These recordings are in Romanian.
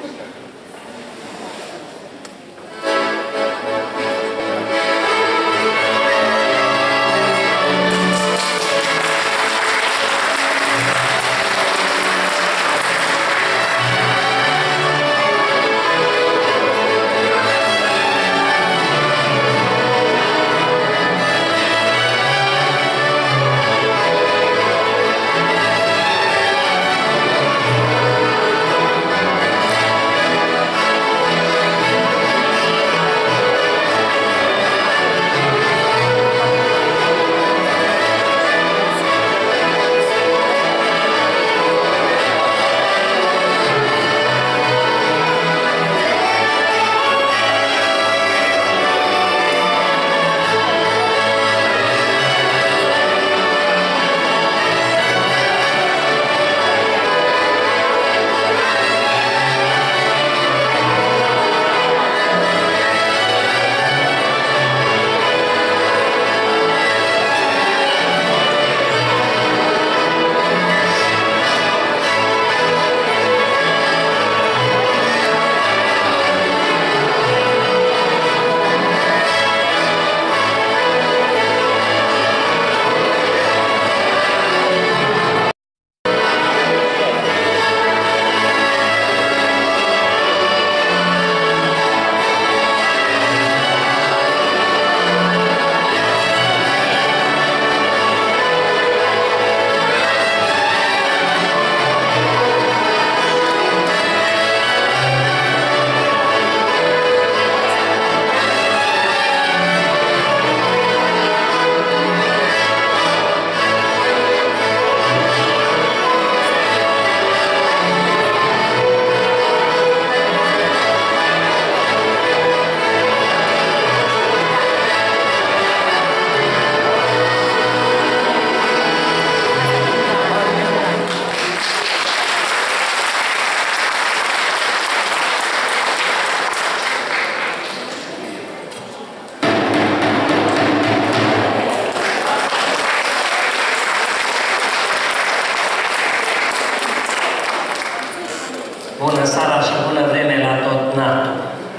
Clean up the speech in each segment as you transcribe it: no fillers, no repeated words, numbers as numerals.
Bună seara și bună vreme la tot natul.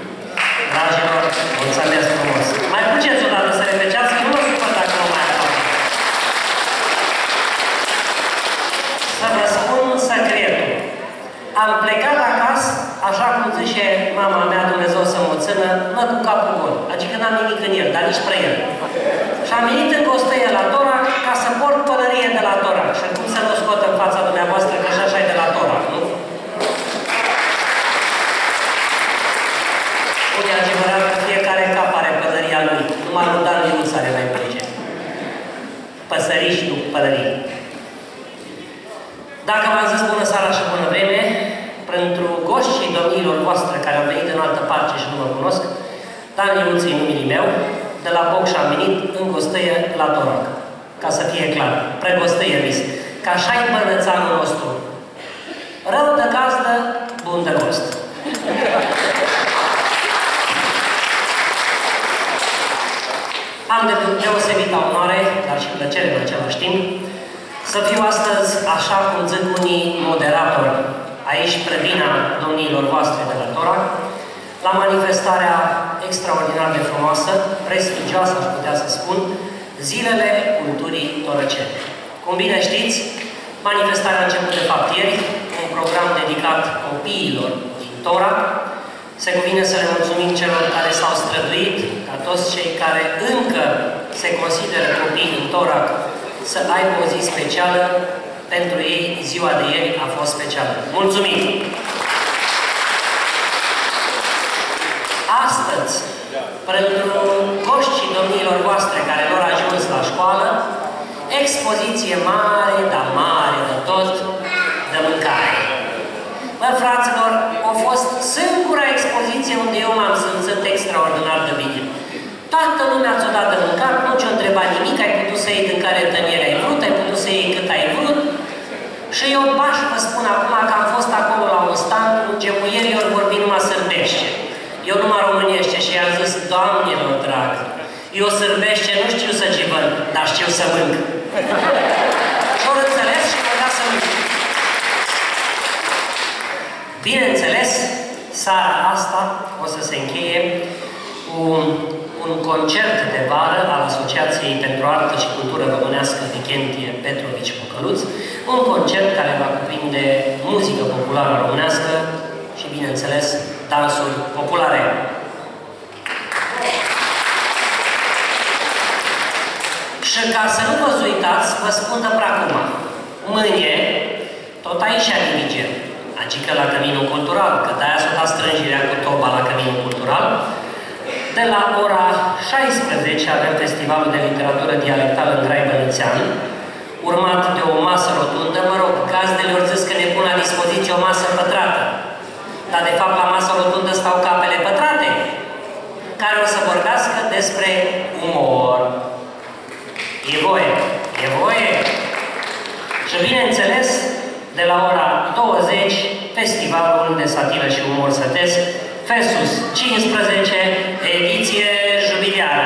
Dragilor, mulțumesc frumos. Mai puceți o dată să repeceați, că nu o supăr dacă nu mai apar. Să vă spun secretul. Am plecat acasă, așa cum zice mama mea, Dumnezeu să mă țină, mă cu capul gol. Adică n-am nimic în el, dar nici prea el. Și am venit în Costăie la Torac ca să port pălărie de la Torac. Și cum să nu scot în fața dumneavoastră că și așa e de la Torac, nu? E adevărat că fiecare cap are pălăria lui. Numai nu Dan Liuț are mai plece. Păsării și pălării. Dacă v-am zis bună seara și bună vreme, pentru goștii domniilor voastre care au venit în altă parte și nu mă cunosc, Dan Liuț e numele meu, de la Boc și am venit în Gostăie la Torac. Ca să fie clar, pregostăie vis. Că așa-i bănățanul nostru. Rău de gazdă, bun de gost. Am de deosebită onoare, dar și plăcere în același timp, să fiu astăzi, așa cum zic unii moderatori, aici previna domniilor voastre de la Torac, la manifestarea extraordinar de frumoasă, prestigioasă, aș putea să spun, Zilele Culturii Torăcene. Cum bine știți, manifestarea a început de fapt ieri, un program dedicat copiilor din Torac. Se cuvine să le mulțumim celor care s-au străduit, ca toți cei care încă se consideră copii în Torac, să aibă o zi specială. Pentru ei, ziua de ieri a fost specială. Mulțumim! Astăzi, pentru goștii domniilor voastre care lor ajuns la școală, expoziție mare, dar mare de tot, de mâncare. Bă, fraților, a fost singura expoziție unde eu m-am simțit extraordinar de bine. Toată lumea ți-o dat de mâncat, nu ți-o întrebat nimic, ai putut să iei din care tăniere ai vrut, ai putut să iei cât ai vrut. Și eu baș vă spun acum că am fost acolo la un stand, unde muierii ori vorbi numai sârbește. Eu numai românește și i-am zis, Doamnelor drag, eu sârbește nu știu să givăn, dar știu să mânc. Și-or înțeles și mă da să mânc. Bineînțeles, seara asta o să se încheie cu un concert de vară al Asociației pentru Artă și Cultură Românească Vichentie Petrovici Bocăluț, un concert care va cuprinde muzică populară românească și, bineînțeles, dansuri populare. Și ca să nu vă uitați, vă spun de prea acum. Mâine, tot aici dirigem, adică la Căminul Cultural, că de-aia s-o dat strângerea cu toba la Căminul Cultural. De la ora 16 avem Festivalul de Literatură Dialectală în Grai Bănățean, urmat de o masă rotundă. Mă rog, gazdele ori zis că ne pun la dispoziție o masă pătrată. Dar de fapt la masă rotundă stau capele pătrate, care o să vorbească despre umor. E voie, e voie. Și bineînțeles, de la ora 20, Festivalul de Satiră și Umor Sătesc, Festus 15, ediție jubiliară.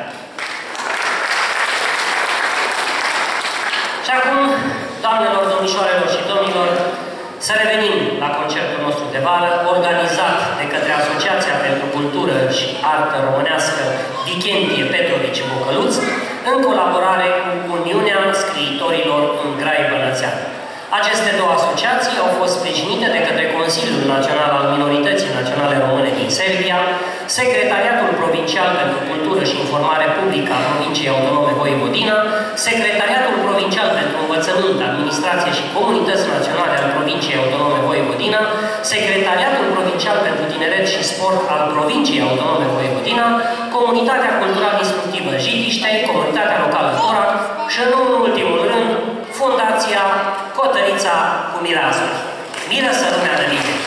Și acum, doamnelor, domnișoarelor și domnilor, să revenim la concertul nostru de vară, organizat de către Asociația pentru Cultură și Artă Românească Vichentie Petrovici Bocăluț, în colaborare cu Uniunea Scriitorilor în Grai Bănățean. Aceste două asociații au fost sprijinite de către Consiliul Național al Minorității Naționale Române din Serbia, Secretariatul Provincial pentru Cultură și Informare Publică a Provinciei Autonome Voivodina, Secretariatul Provincial pentru Învățământ, Administrație și Comunități Naționale al Provinciei Autonome Voivodina, Secretariatul Provincial pentru Tineret și Sport al Provinciei Autonome Voivodina, Comunitatea Cultural Instructivă Jidiștei, Comunitatea Locală Torac și, nu în ultimul rând, Fundația Cotărița cu Mireasuri. Miră-să lumea de mine!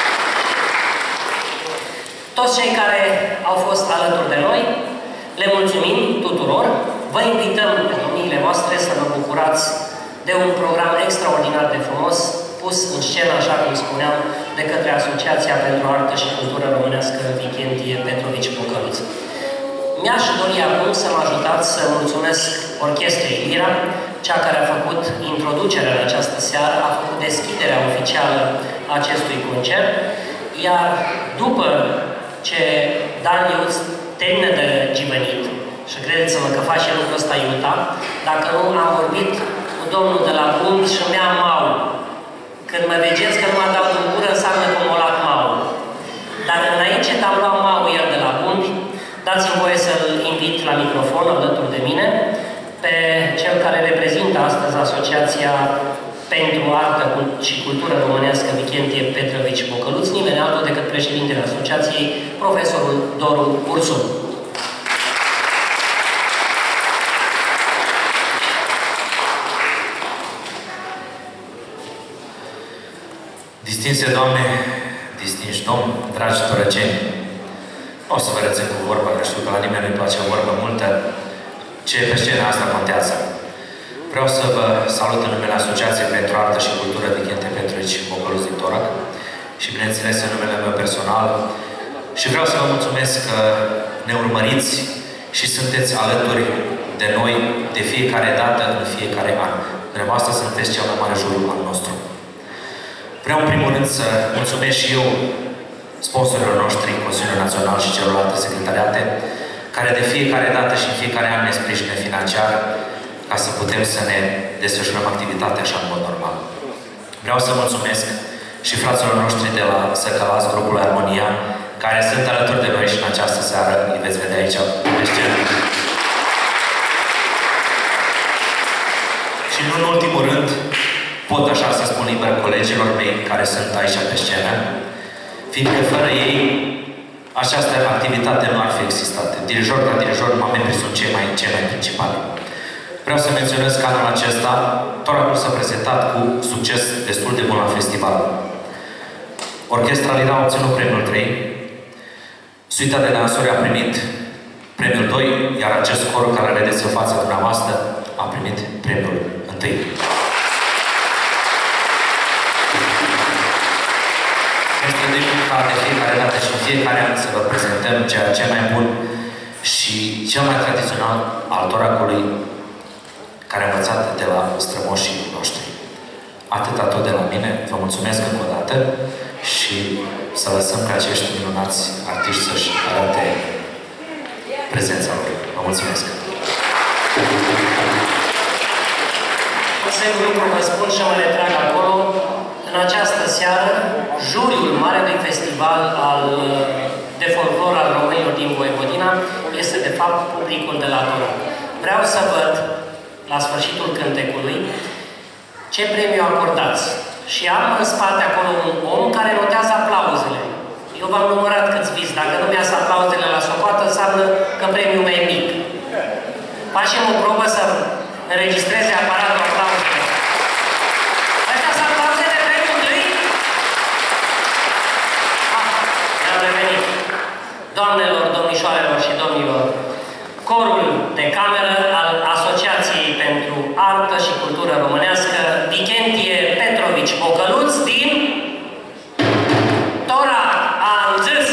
Toți cei care au fost alături de noi, le mulțumim tuturor. Vă invităm pe domniile voastre să vă bucurați de un program extraordinar de frumos, pus în scenă, așa cum spuneam, de către Asociația pentru Artă și Cultură Românească Vichentie Petrovici Bocăluț. Mi-aș dori acum să mă ajutați să mulțumesc Orchestrei Lira, cea care a făcut introducerea în această seară, a făcut deschiderea oficială a acestui concert, iar după ce Dan Iuț termină de givănit, și credeți-mă că face lucrul ăsta iuta, dacă nu am vorbit cu domnul de la Bund și mi-a mau. Când mă vegeți că nu mă dau în gură, înseamnă că m-a luat mau. Dar înainte de a lua mau el de la Bund, dați-mi voie să-l invit la microfon alături de mine pe cel care reprezintă astăzi Asociația pentru Artă și Cultură Românească Vichentie Petrovici Bocăluț, nimeni altul decât președintele Asociației, profesorul Doru Ursun. Distinse Doamne, distinși Domn, dragi torăceni, o să vă rețin cu vorba, că știu că la nimeni nu-i place o vorbă multă, ce pe scena asta contează. Vreau să vă salut în numele Asociației pentru Artă și Cultură Vichentie Petrovici Bocăluț din Torac și, bineînțeles, în numele meu personal. Și vreau să vă mulțumesc că ne urmăriți și sunteți alături de noi de fiecare dată, în fiecare an. Dumneavoastră sunteți cel mai mare jurul al nostru. Vreau, în primul rând, să mulțumesc și eu sponsorilor noștri, Consiliul Național și celorlalte secretariate, care de fiecare dată și în fiecare an ne sprijină financiar ca să putem să ne desfășurăm activitatea așa în mod normal. Vreau să mulțumesc și fraților noștri de la Săcălați, grupul Armonia, care sunt alături de noi și în această seară, îi veți vedea aici pe scenă. Și nu în ultimul rând, pot așa să spun liber colegilor mei care sunt aici pe scenă, fiindcă fără ei această activitate nu ar fi existat. Dirijor ca dirijor, membrii sunt cei mai principali. Vreau să menționez că anul acesta Toracul s-a prezentat cu succes destul de bun la festival. Orchestra Lira a obținut premiul 3, suita de dansuri a primit premiul 2, iar acest cor care îl vedeți în fața dumneavoastră a primit premiul 1. Este de ca de fiecare dată și în fiecare an să vă prezentăm ceea ce mai bun și cel mai tradițional al Toracului, care a învățat de la strămoșii noștri. Atâta tot de la mine, vă mulțumesc încă o dată și să lăsăm ca acești minunați artiști să-și arate prezența lor. Vă mulțumesc! Un singur lucru vă spun și mă retrag acolo. În această seară, juriul Marelui Festival de folclor al românilor din Voivodina este de fapt publicul de la Tura. Vreau să văd, la sfârșitul cântecului, ce premiu acordați. Și am în spate acolo un om care notează aplauzele. Eu v-am numărat câți viți. Dacă nu mi-ați aplauzele la socoată, înseamnă că premiul meu e mic. Facem o probă să înregistreze aparatul aplauzele. Astea sunt aplauzele premiului? Ne-am revenit. Doamnelor, domnișoarelor și domnilor, corul de cameră al Asociației pentru Artă și Cultură Românească, Vicentie Petrovici Bocăluț din Tora Anzâs.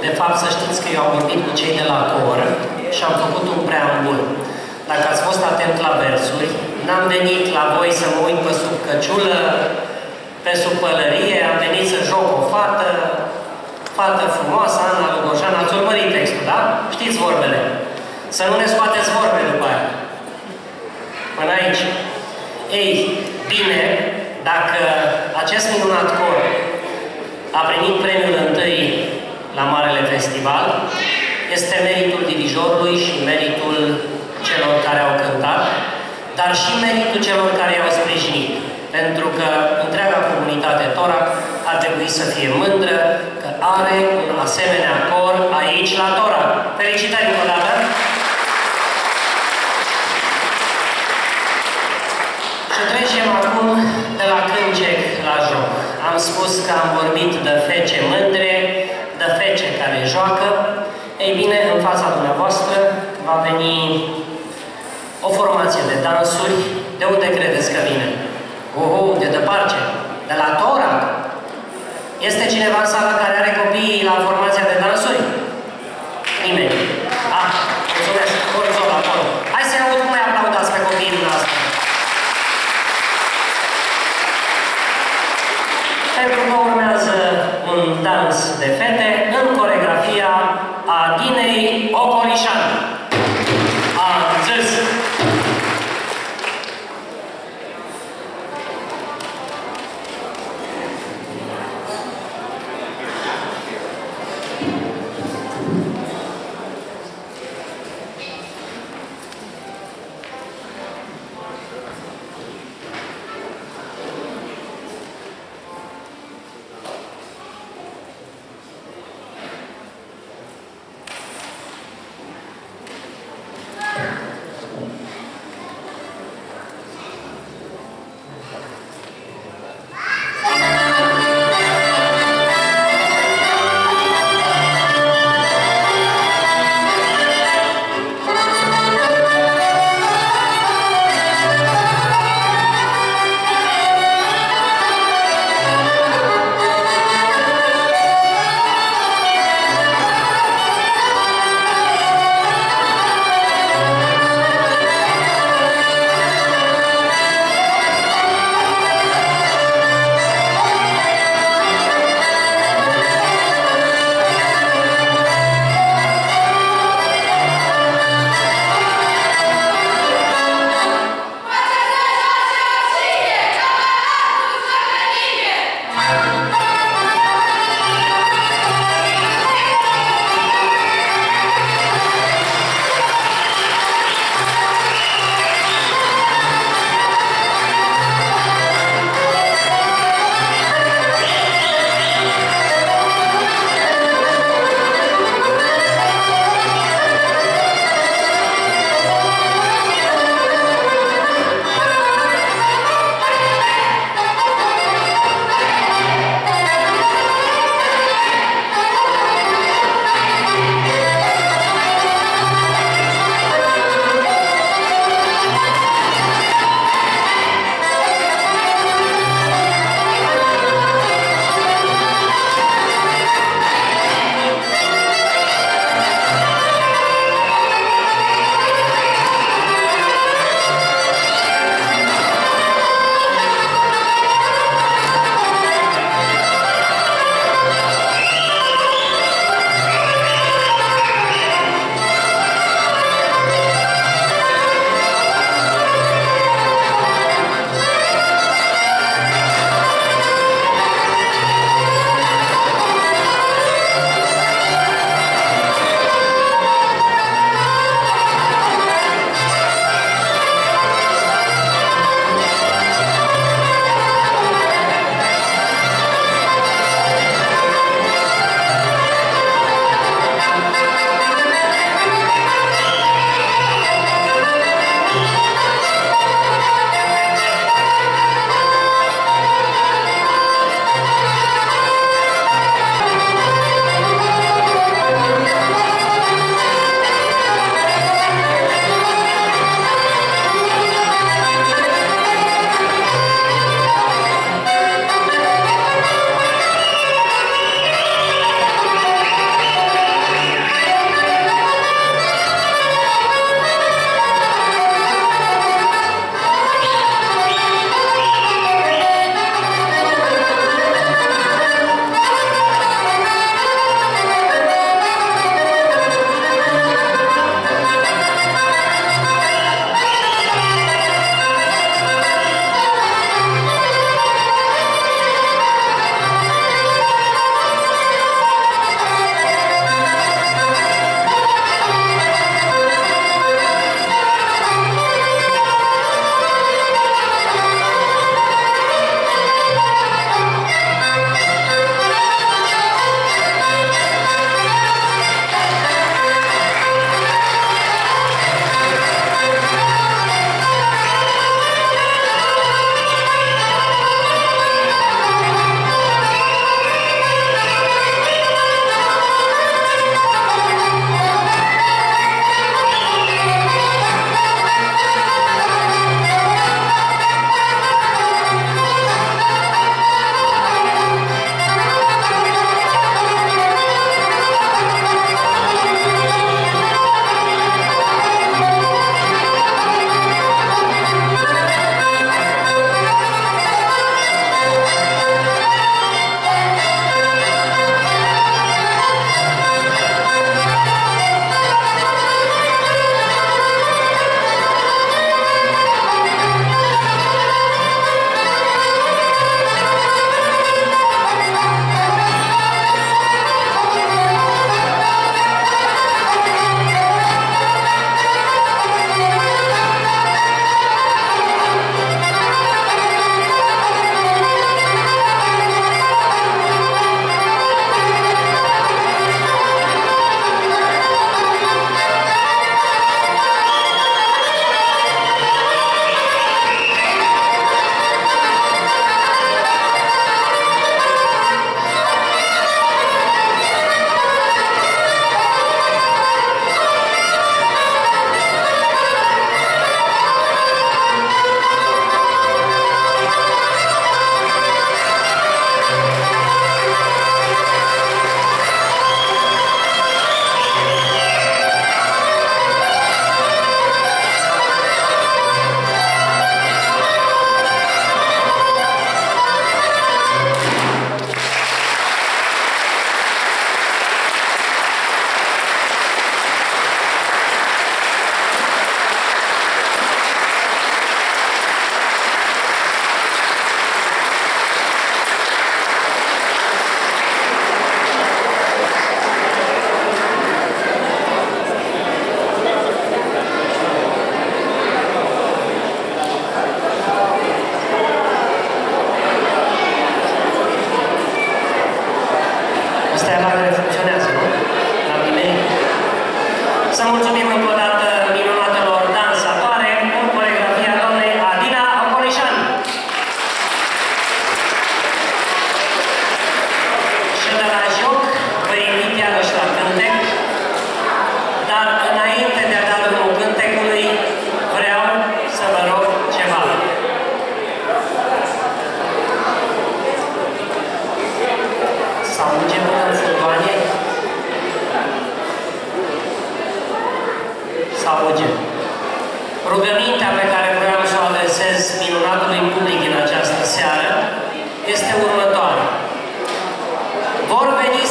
De fapt, să știți că eu am vorbit cu cei de la cor și am făcut un preambul. Dacă ați fost atent la versuri, n-am venit la voi să mă uit pe sub căciulă, pe sub pălărie, am venit să joc o fată frumoasă, Ana Lugoșan, ați urmărit textul, da? Știți vorbele. Să nu ne scoateți vorbe după aia. Până aici. Ei, bine, dacă acest minunat cor a primit premiul întâi la Marele Festival, este meritul dirijorului și meritul celor care au cântat, dar și meritul celor care i-au sprijinit. Pentru că întreaga comunitate Torac ar trebui să fie mândră că are un asemenea cor aici la Torac. Felicitări încă o dată! Și trecem acum de la cântec la joc. Am spus că am vorbit de fece mândre, de fece care joacă. Ei bine, în fața dumneavoastră va veni o formație de dansuri. De unde credeți că vine? De departe. De la Torac. Este cineva în sală care are copii la formația de dansuri? Nimeni. Mulțumesc. Horizon acolo. Hai să-i aud cum mai aplaudați pe copiii noastre. Pentru că urmează un dans de fete în coreografia Adinei Ocolișan. Am zis!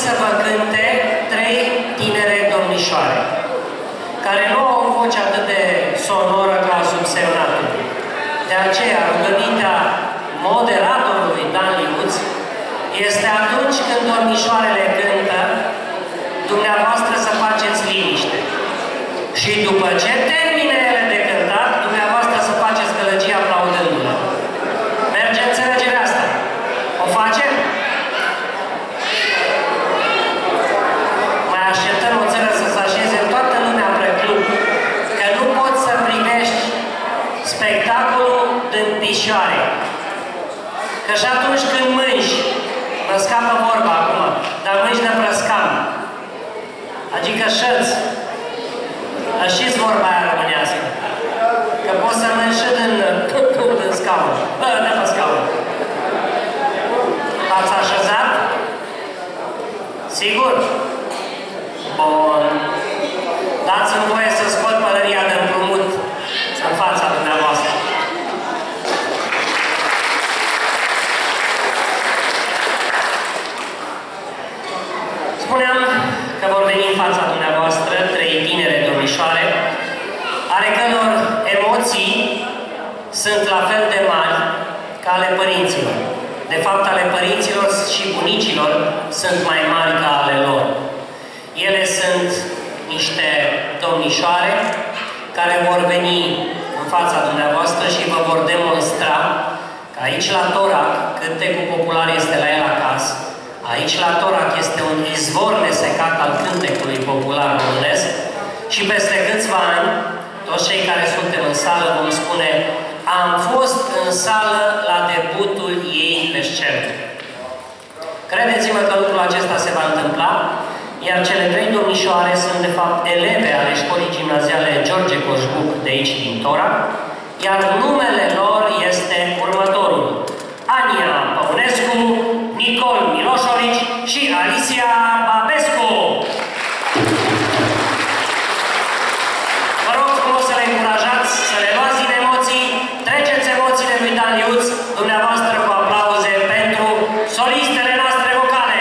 să vă cânte 3 tinere domnișoare, care nu au o voce atât de sonoră ca subsemnatul. De aceea, rugămintea moderatorului Dan Liuț este atunci când domnișoarele cântă, dumneavoastră să faceți liniște. Și după ce termine ele de cântat, dumneavoastră să faceți gălăgie aplaudându-le. Merge înțelegerea asta? O facem? Mai așteptăm o țară să se așeze toată lumea pre club, că nu poți să primești spectacolul din picioare. Că și atunci când mânci, mă scapă vorba acum, dar mânci de prăscam, adică șăți, știți vorba aia românească, că poți să mânci și din scaun, de pe scaun. Ați așezat? Sigur? Bun. Dați-mi voie să scot pălăria de împrumut în fața dumneavoastră. Spuneam că vor veni în fața dumneavoastră 3 tinere domnișoare, ale căror emoții sunt la fel de mari ca ale părinților. De fapt, ale părinților și bunicilor sunt mai mari ca ale lor. Ele sunt niște domnișoare care vor veni în fața dumneavoastră și vă vor demonstra că aici la Torac cântecul popular este la el acasă. Aici la Torac este un izvor nesecat al cântecului popular românesc și peste câțiva ani, toți cei care suntem în sală vom spune: am fost în sală la debutul ei pe scenă. Credeți-mă că lucrul acesta se va întâmpla, iar cele 3 domnișoare sunt de fapt eleve ale școlii gimnaziale George Coșbuc de aici din Torac, iar numele lor este următorul: Ania Păunescu, Nicol Miloșovici și Alicia Babescu. Vă rog frumos să le încurajați, să le luați din emoții, treceți emoțiile lui Dan Liuț, dumneavoastră cu aplauze pentru solistele noastre vocale.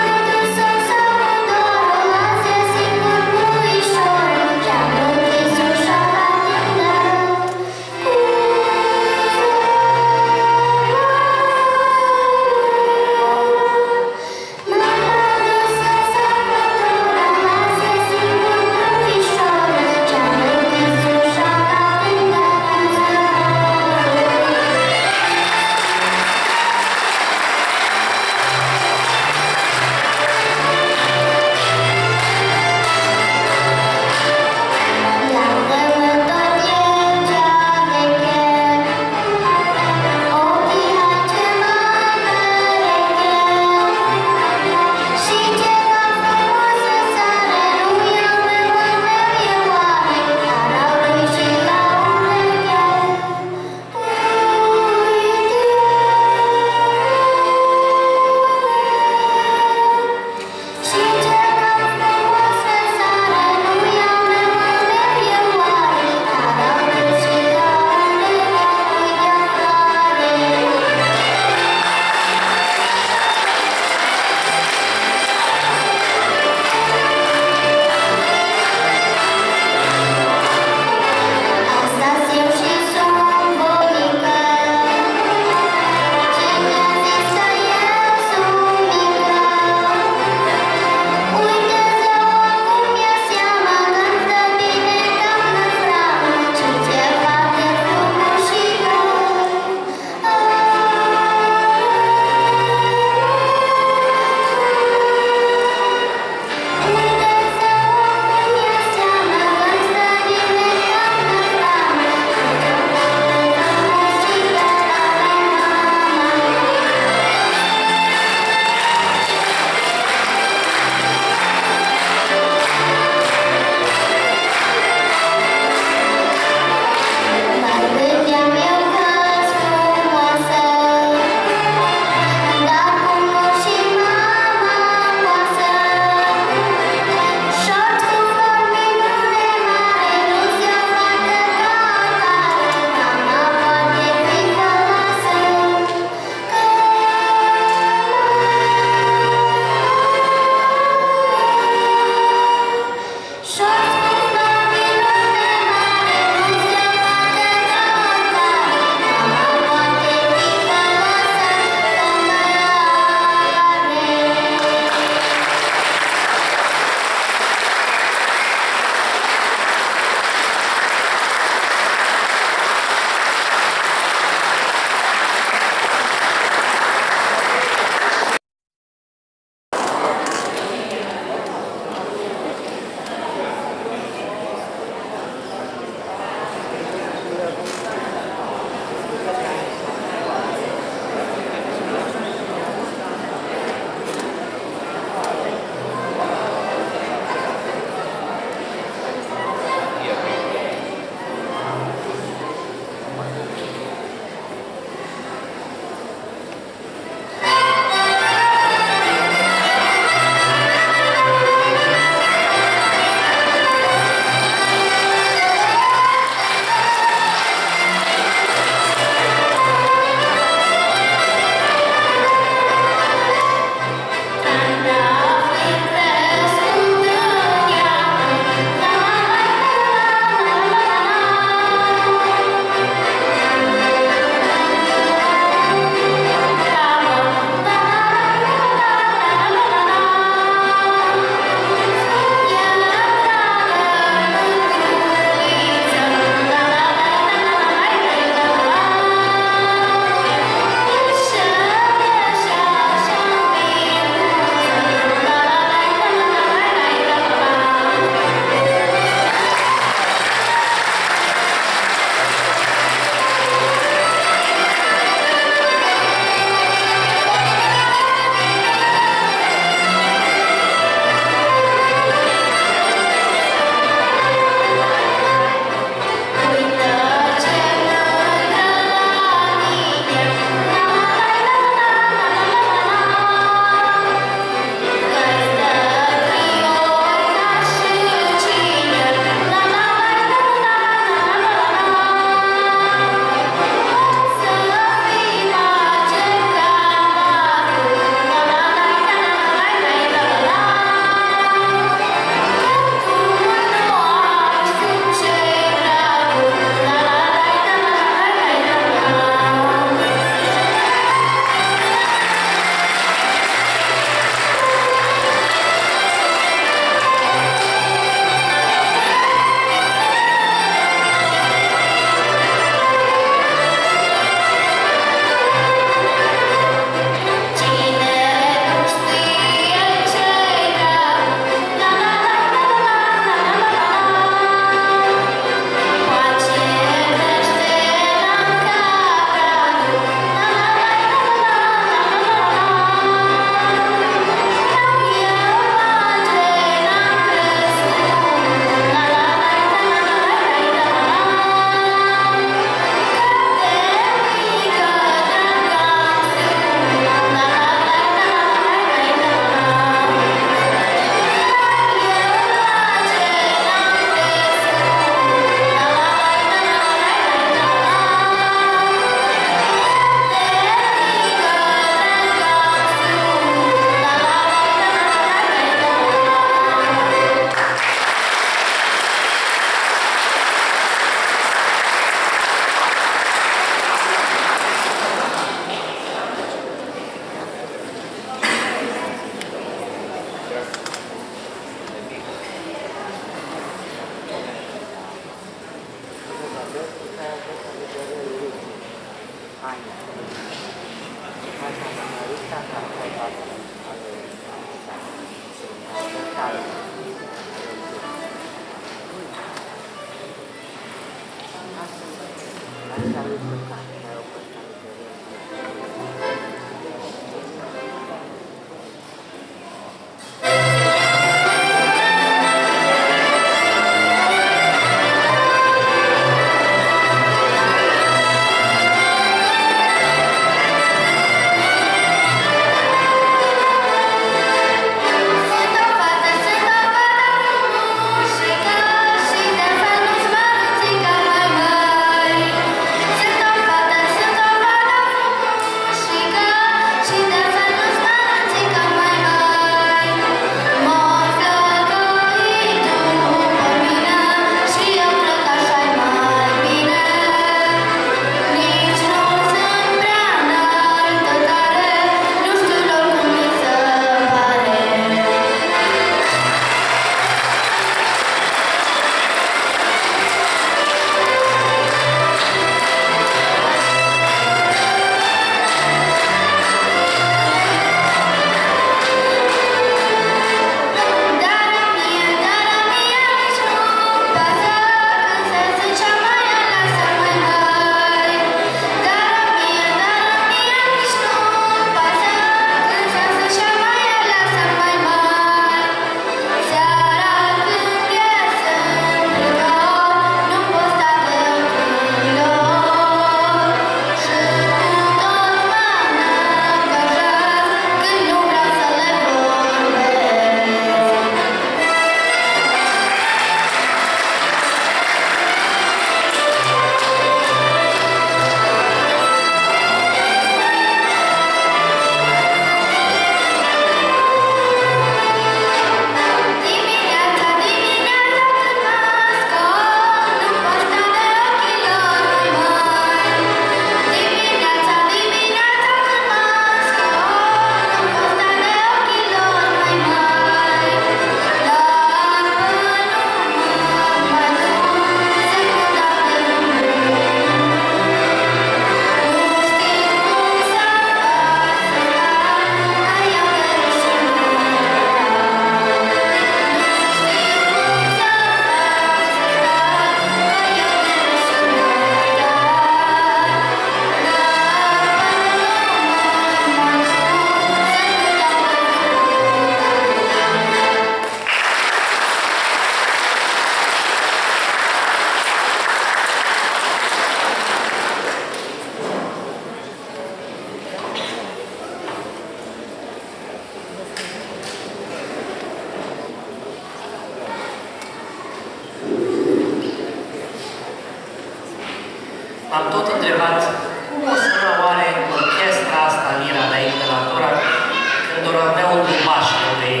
am tot întrebat cum o sună oare orchestra asta, Lira, de aici, de la Tora, când or avea un dubaș lângă ei.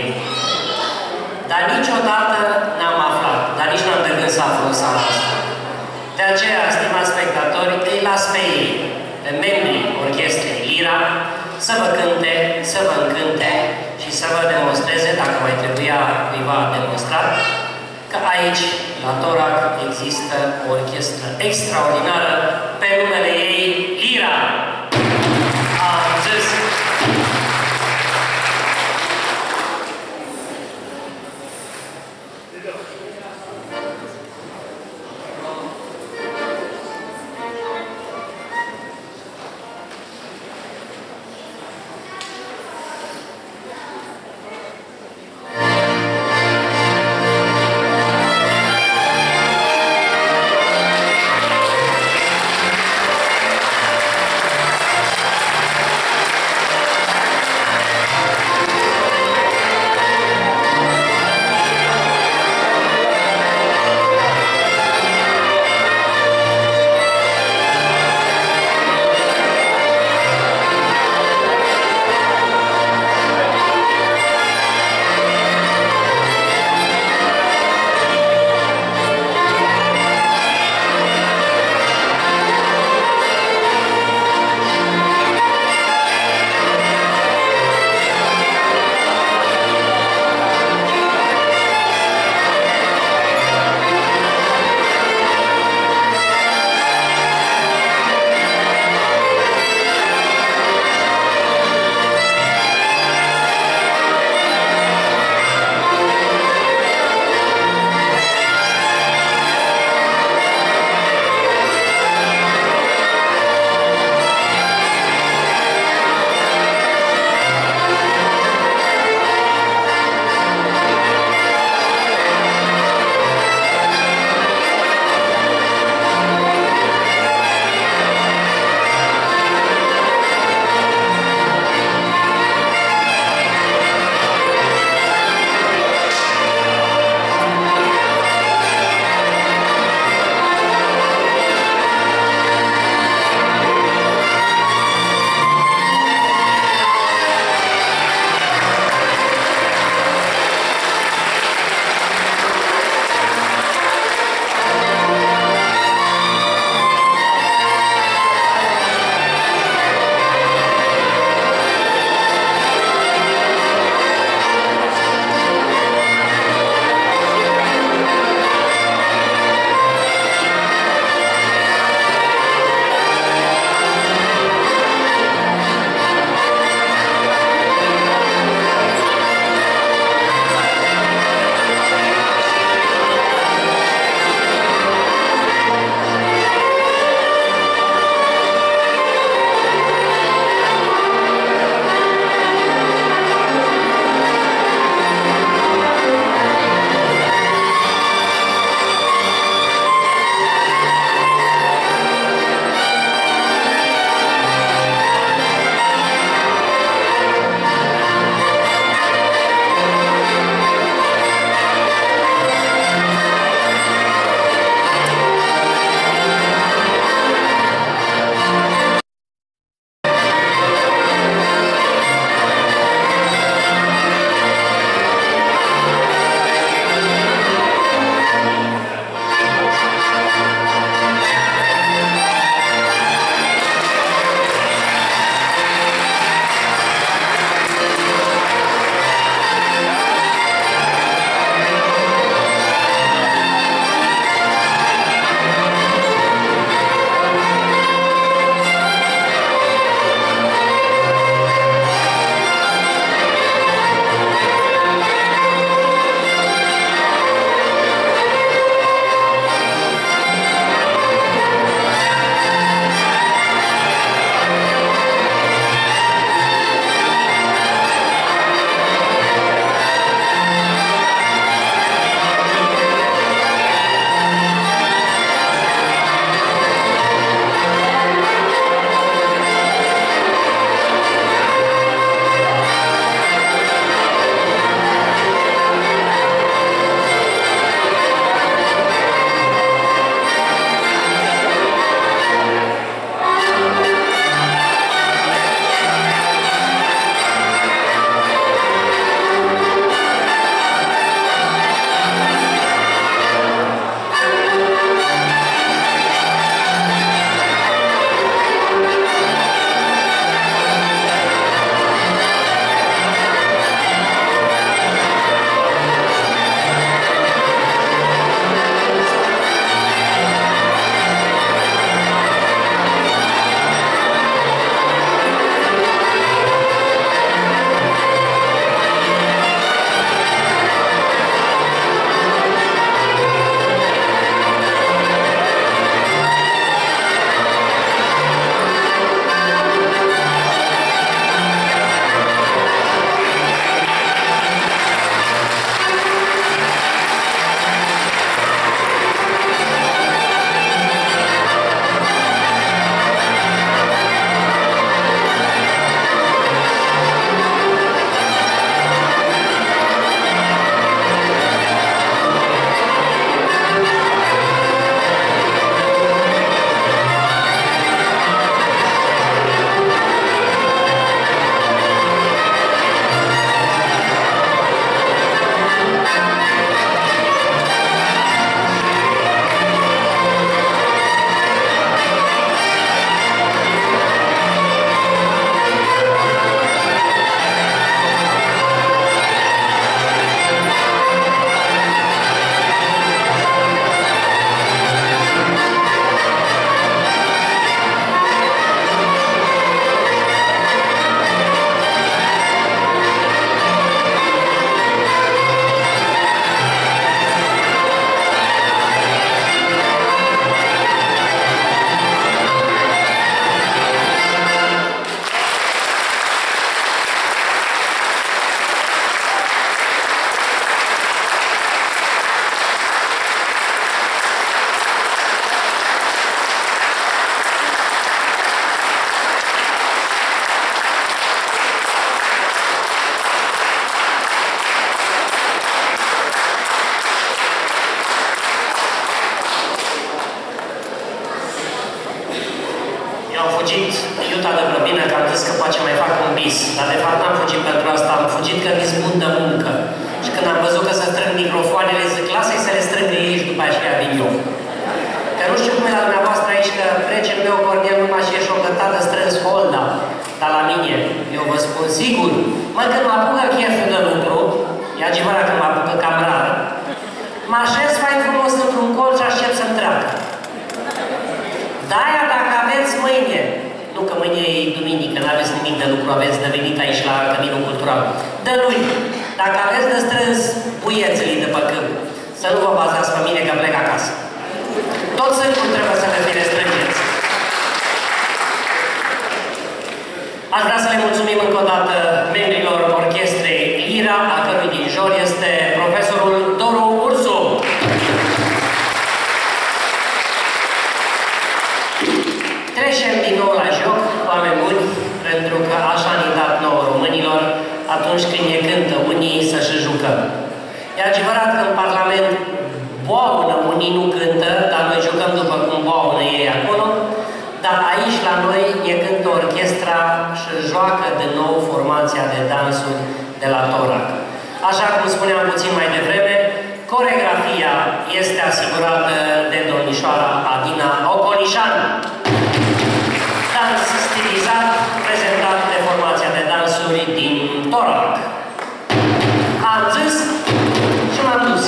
Dar niciodată n-am aflat, dar nici n-am de gând să aflu în sala asta. De aceea, stimați spectatori, îi las pe ei, pe membrii orchestrei Lira, să vă cânte, să vă încânte și să vă demonstreze, dacă mai trebuia cuiva demonstrat, că aici, la Torac, există o orchestră extraordinară pe numele ei Lira. Am zis. fugit iuta de grăbină, că am zis că poate mai fac un bis. Dar de fapt n-am fugit pentru asta, am fugit că mi-s bun de muncă. Și când am văzut că se strâng microfoanele, zic, lasă-i să le strângă ei și după aceea vin eu. Că nu știu cum e la dumneavoastră aici, că pregel meu Cornel numai și ești o cătată strâns holda. Dar la mine, eu vă spun sigur, mă, când mă apucă cheful de lucru, e adevărat că mă apucă cam rar, mă așez fain frumos într-un colț și aștept să-mi treacă. De-aia dacă aveți mâine, nu că mâine e duminică, n-aveți nimic de lucru, aveți de venit aici la Căminul Cultural, de luni, dacă aveți de strâns buiețele de pe câmp, să nu vă bazați pe mine că plec acasă. Tot sângul trebuie să le fie strângeți. Aș vrea să le mulțumim încă o dată membrilor orchestrei Lira, a cărui dirijor este profesorul Doru Ursu. Trecem din nou la joc, oameni buni, pentru că așa ne-a dat nouă românilor atunci când ne cântă unii să-și jucăm. E adevărat că în Parlament boaună unii nu cântă, dar noi jucăm după cum boaună ei acolo, dar aici la noi ne cântă orchestra și joacă din nou formația de dansuri de la Torac. Așa cum spuneam puțin mai devreme, coreografia este asigurată de domnișoara Adina Oconișan. Dans stilizat, prezentat de formația de dansuri din Torac. Am zis și m-am dus.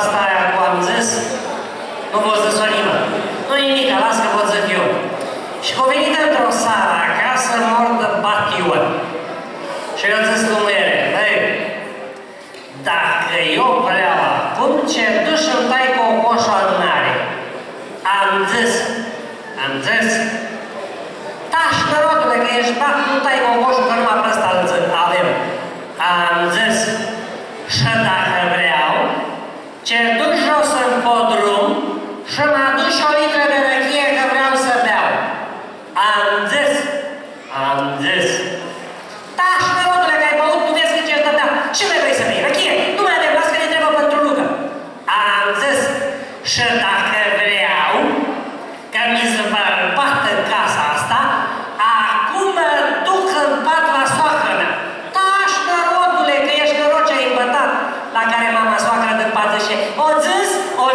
nevasta aia cu am zis, nu vă zis-o nimeni. Nu-i nimic, las că vă zic eu. Și că a venit într-o seară acasă, mor de batiuni. Și eu zis lui mere, hei, dacă eu vreau acum ce duci îmi tai cocoșul în mare. Am zis, tași, nărodule, că ești bat, nu tai cocoșul, că numai pe ăsta îl zic, avem. Am zis, și dacă vreau, ce duc jos în podrum și mă aduci o litră de răchie că vreau să beau. Am zis. Tași, nărodule, că ai băut, nu vezi că ce ești dădea. Ce mai vrei să bei? Răchie? Nu mai avem, las că ne trebuie pentru lugă. Am zis, și dacă vreau, că mi se bărbat în casa asta, acum mă duc în pat la soacră mea. Tași, nărodule, că ești noroc ce ai îmbătat. La care mama soacră de pat zice, o zis.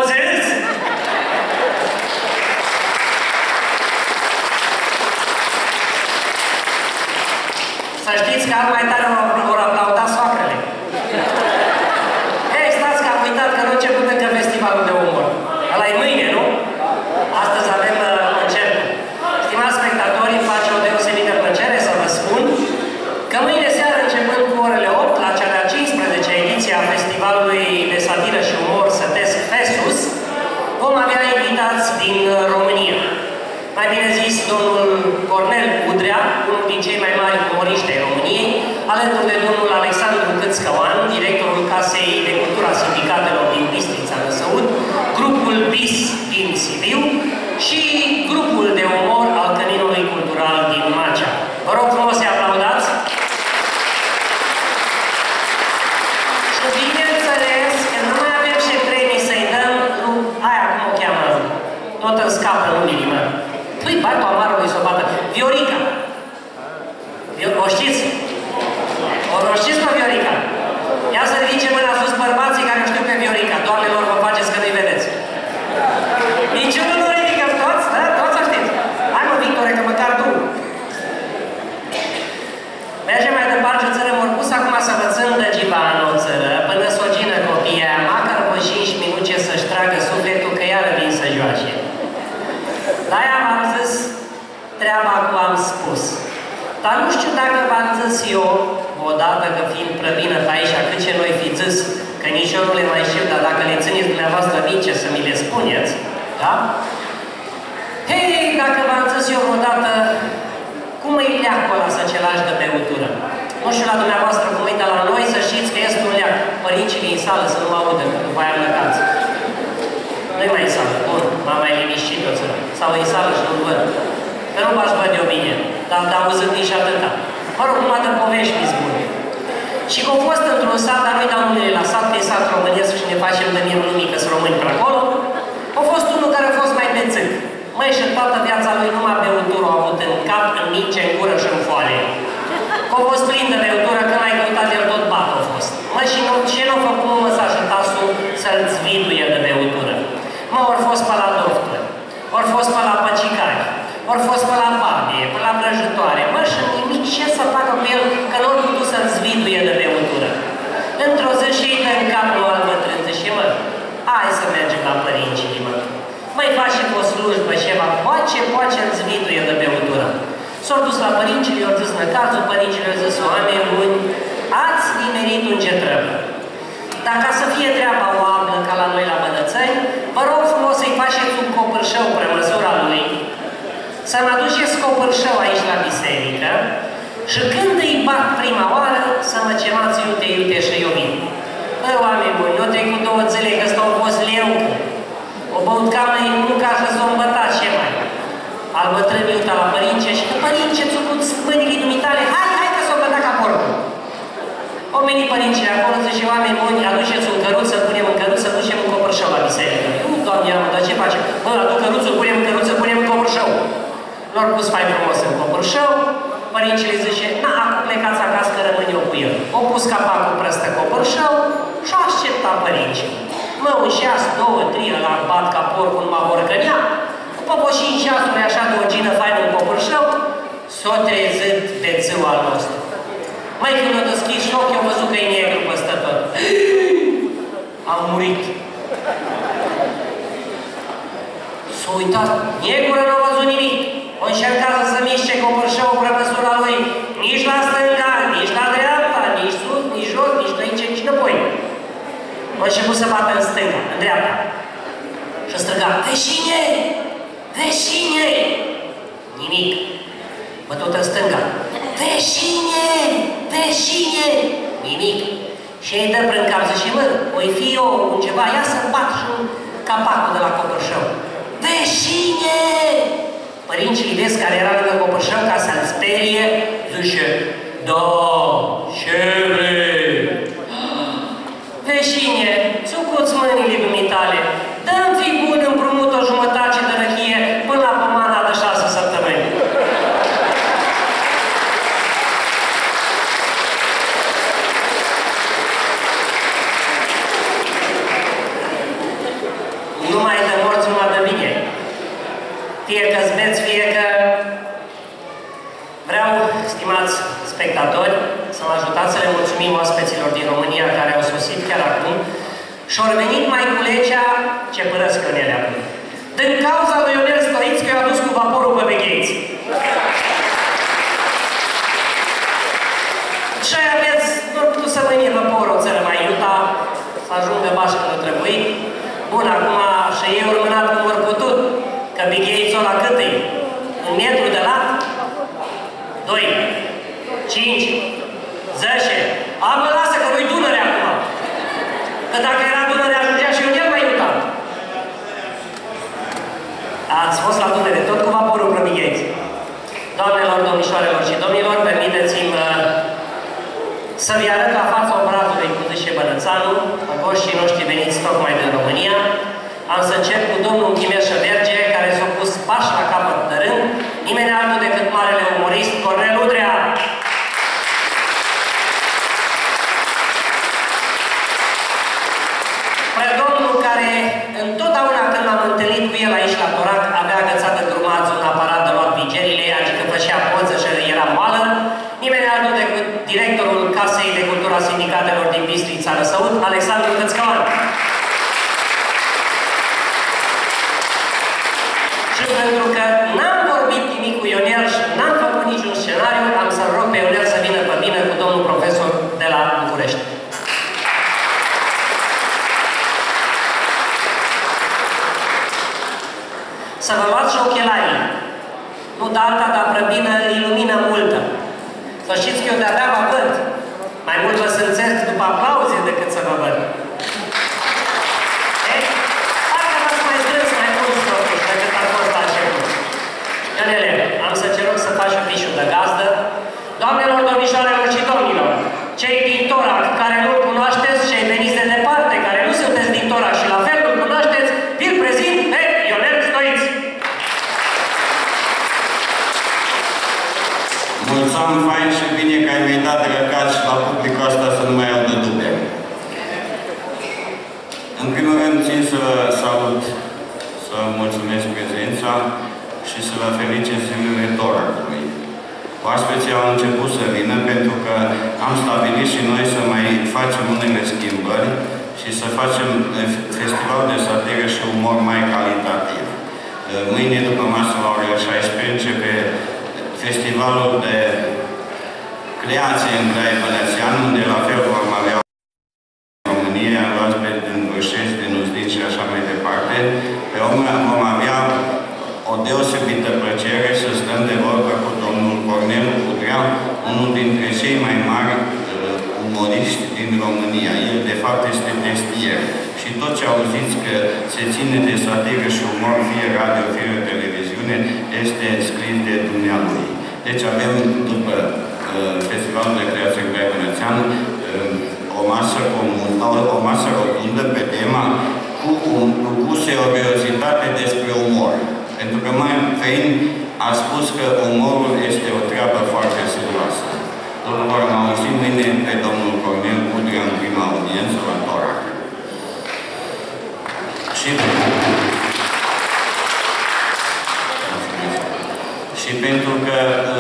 Să știți că mai tare vor aplauda soacrele. Ei, stați că am uitat că nu început încă festivalul de umor. Ăla-i mâine, nu? Astăzi avem concertul. Stimați spectatori, îmi face o deosebită plăcere să vă spun că mâine seară, începând cu orele 8, la cea de-a 15-a ediție a festivalului de satiră și umor Sătesc Fesus, vom avea invitați din România. Mai bine zis, domnul Cornel Udrea, unul din cei mai mari umoriști ai României, alături de domnul Alexandru Câțcăuan, directorul Casei de Cultură a Sindicatelor din Bistrița Năsăud, grupul BIS din Sibiu și grupul de umor al Căminului Cultural din Macea. Vă rog frumos să aplaudați! Și bineînțeles că nu mai avem și premii să-i dăm, aia cum o cheamă, tot îmi scapă numele meu. Păi, batul amarului s-o bată. Viorica. O știți? O știți pe Viorica? Ia să ridice mâna sus bărbații care știu pe Viorica. Doamnelor, vă faceți că nu-i vedeți. Niciunul nu ridică toți, da? Toți să știți. Hai mă, Victore, că măcar tu. Mergem mai departe, țără morpus, acum să învățăm de gibană o țără, până s-o gină copiii, măcar pe 5 minute să-și tragă sufletul, că iară vin să joace. De-aia v-am zis treaba cu am spus. Dar nu știu dacă v-am zis eu, odată că fiind prăbină pe aici, cât ce noi fi zis, că nici eu nu le mai știu, dar dacă le țineți dumneavoastră mice să mi le spuneți, da? Hei, dacă v-am zis eu odată, cum îi leacul ăla să ce lași de beutură? Nu știu la dumneavoastră cum e, dar la noi să știți că este un leac. Părinții din sală să nu audă, că după aia mlăcați. Nu-i mai în sală, bun, m-am mai liniștit o țără. Sau în sală și nu-l văd. Că nu v-aș văd eu bine, dar auzând nici atâta. Mă rog, numai de povești mi spune. Și că au fost într-un sat, dar nu-i dau numele la sat, că e sat românesc și ne facem de mie lumii că sunt români pe acolo. A fost unul care a fost mai bețâc. Măi, și toată viața lui numai beutură a avut în cap, în mince, în gură și în foale. Că a fost plin de beutură, că n-ai căutat el tot bat a fost. Mă, și ce n-a făcut mă să ajuta să-l zviduie de beutură? Mă, ori fost pe la doctor, ori fost pe la păcicari, ori fost pe la babie, pe la vrăjitoare. Mă, și nimic ce să facă cu el, că nu ori putut să-l zviduie de beutură. Într-o zi și îi dă în cap lui al bătrân, zice, mă, hai să mergem la părinții, mă. Măi, face o slujbă ceva, poate îl zviduie de beutură. S-au dus la părinții, i-au zis năcazul, părinții i-au zis, oameni buni, ați nimerit un ce trebuie. Dar ca să fie treaba oablă ca la noi la Bădățăni, vă rog frumos să-i faceți un copârșău pe măsura lui, să-mi aduceți copârșău aici la biserică și când îi bat prima oară, să mă chemați iute și eu vin. Bă, oameni buni, nu trecut 2 zile că ăsta a fost leucă. O băut cam la imuca și s-o îmbătat ce mai. Al bătrân iuta la părince și că părince ți-o put mâinile dumitale, hai că s-o îmbătat ca porcul. Au venit părinții acolo, zice, oameni buni, aduceți un căruț, să punem în căruț, să ducem un copârșău la biserică. Nu, doamne, dar ce facem? Bă, aduc căruțul, punem în căruț, să punem în copârșău. L-au pus mai frumos în copârșău, părinții zice, na, acum plecați acasă că rămân eu cu el. Au pus capacul prăstă copârșău și a așteptat părinții. Mă, un ceas, 2, 3, la bat ca porcul numai orgănea. După 5 ceasuri așa de o gină faină în copârșău, s-a trezit bețâul al nostru. Măi, când a deschis ochii, au văzut că e negru păstă tot. Am murit. S-a uitat, Negură n-a văzut nimic. O încercat să miște copărșău pe măsura lui, nici la stânga, nici la dreapta, nici sus, nici jos, nici înainte, nici înapoi. A început să bată în stânga, în dreapta. Și striga, veșine! Veșine! Nimic. Bătut în stânga. Veșine! Veșine! Nimic. Și ei dă prin cap, zice, mă, o-i fi eu ceva, ia să-mi bat și un capacul de la copărșău. Veșine! Părinții vezi care era lângă copărșău ca să-l sperie, zice, da, ce vrei? Veșine, țucuți mâinile dumitale, dă-mi fi bun împrumut o jumătate de răchie până la pomana de 6 săptămâni. Numai de morți, numai de bine. Fie că zbeți, fie că... Vreau, stimați spectatori, să mă ajutați să le mulțumim oaspeților din România care au sosit chiar acum și au venit mai culegea ce părăsc Ionel acum. Din cauza lui Ionel Stoiți că i-a dus cu vaporul pe Begheți. Și aveți, nu putut să veni vaporul o țără mai iuta, să ajungă bașcă când trebuie. Bun, acum și ei au rămânat cum ori putut, că Begheți-o la cât e? Un metru de lat? 2, 5, 10. Mă lasă că nu-i Dunăre acum. Că dacă era Dunăre, ajungea și Ionel mai iutat. Ați fost la Dunăre, tot cu vaporul Prămigheți. Doamnelor, domnișoarelor și domnilor, permiteți-mi să vi arăt la fața obrazului, cum zice Bănățanu, goștii noștri veniți tocmai din România. Am să încep cu domnul Chimeșă Verge, care s-a pus pași la capăt de rând, nimeni altul decât marele umorist Cornel Udrea. Păi domnul care întotdeauna când l-am întâlnit cu el aici la Torac, avea agățat în drumați un aparat de luat vigerile, adică făcea poză și era moală, nimeni altul decât directorul Casei de Cultura Sindicatelor din Bistrița Răsăut, Alexandru Cățcăoan. Și pentru că n-am vorbit nimic cu Ionel și n-am făcut niciun scenariu, am să rog pe Ionel să vină pe mine cu domnul profesor de la București. Să vă luați și ochelarii. Nu de alta, dar prăbină ilumină multă. Să știți că eu de-abia vă văd. Mai mult vă sânțesc după aplauze decât să vă văd. Ionele, am să cer rog să faci un fișul de gazdă. Doamnelor, domnișoarelor și domnilor, cei din Torac care nu-l cunoașteți, cei veniți de departe, care nu sunteți din Torac și la fel nu-l cunoașteți, vi-l prezint pe Ionel Stoiți. Mulțumim, fain și bine că ai invitat răcați la publicul ăsta să nu mai au de dupe. În primul rând, țin să salut, să mulțumesc prezența și să vă felicit zilele Toracului. Oaspeții au început să vină pentru că am stabilit și noi să mai facem unele schimbări și să facem festival de satiră și umor mai calitativ. Mâine, după masă, la ora 16, începe festivalul de creație în Crai Bănățean, unde la fel vom avea România, oaspeți din Bășești, din Uzdin și așa mai departe. Pe urmă vom avea o deosebită plăcere să stăm de vorbă cu domnul Cornel Udrea, unul dintre cei mai mari umoriști din România. El, de fapt, este testier. Și tot ce auziți că se ține de satiră și umor, fie radio, fie televiziune, este scris de dumnealui. Deci avem, după Festivalul de Creație Crai Bănățean, o masă rotundă pe tema cu seriozitate despre umor. Pentru că mai Fein a spus că umorul este o treabă foarte serioasă. Tot vom auzi mâine pe domnul Cornel Udrea în prima audiență la Torac. Și pentru că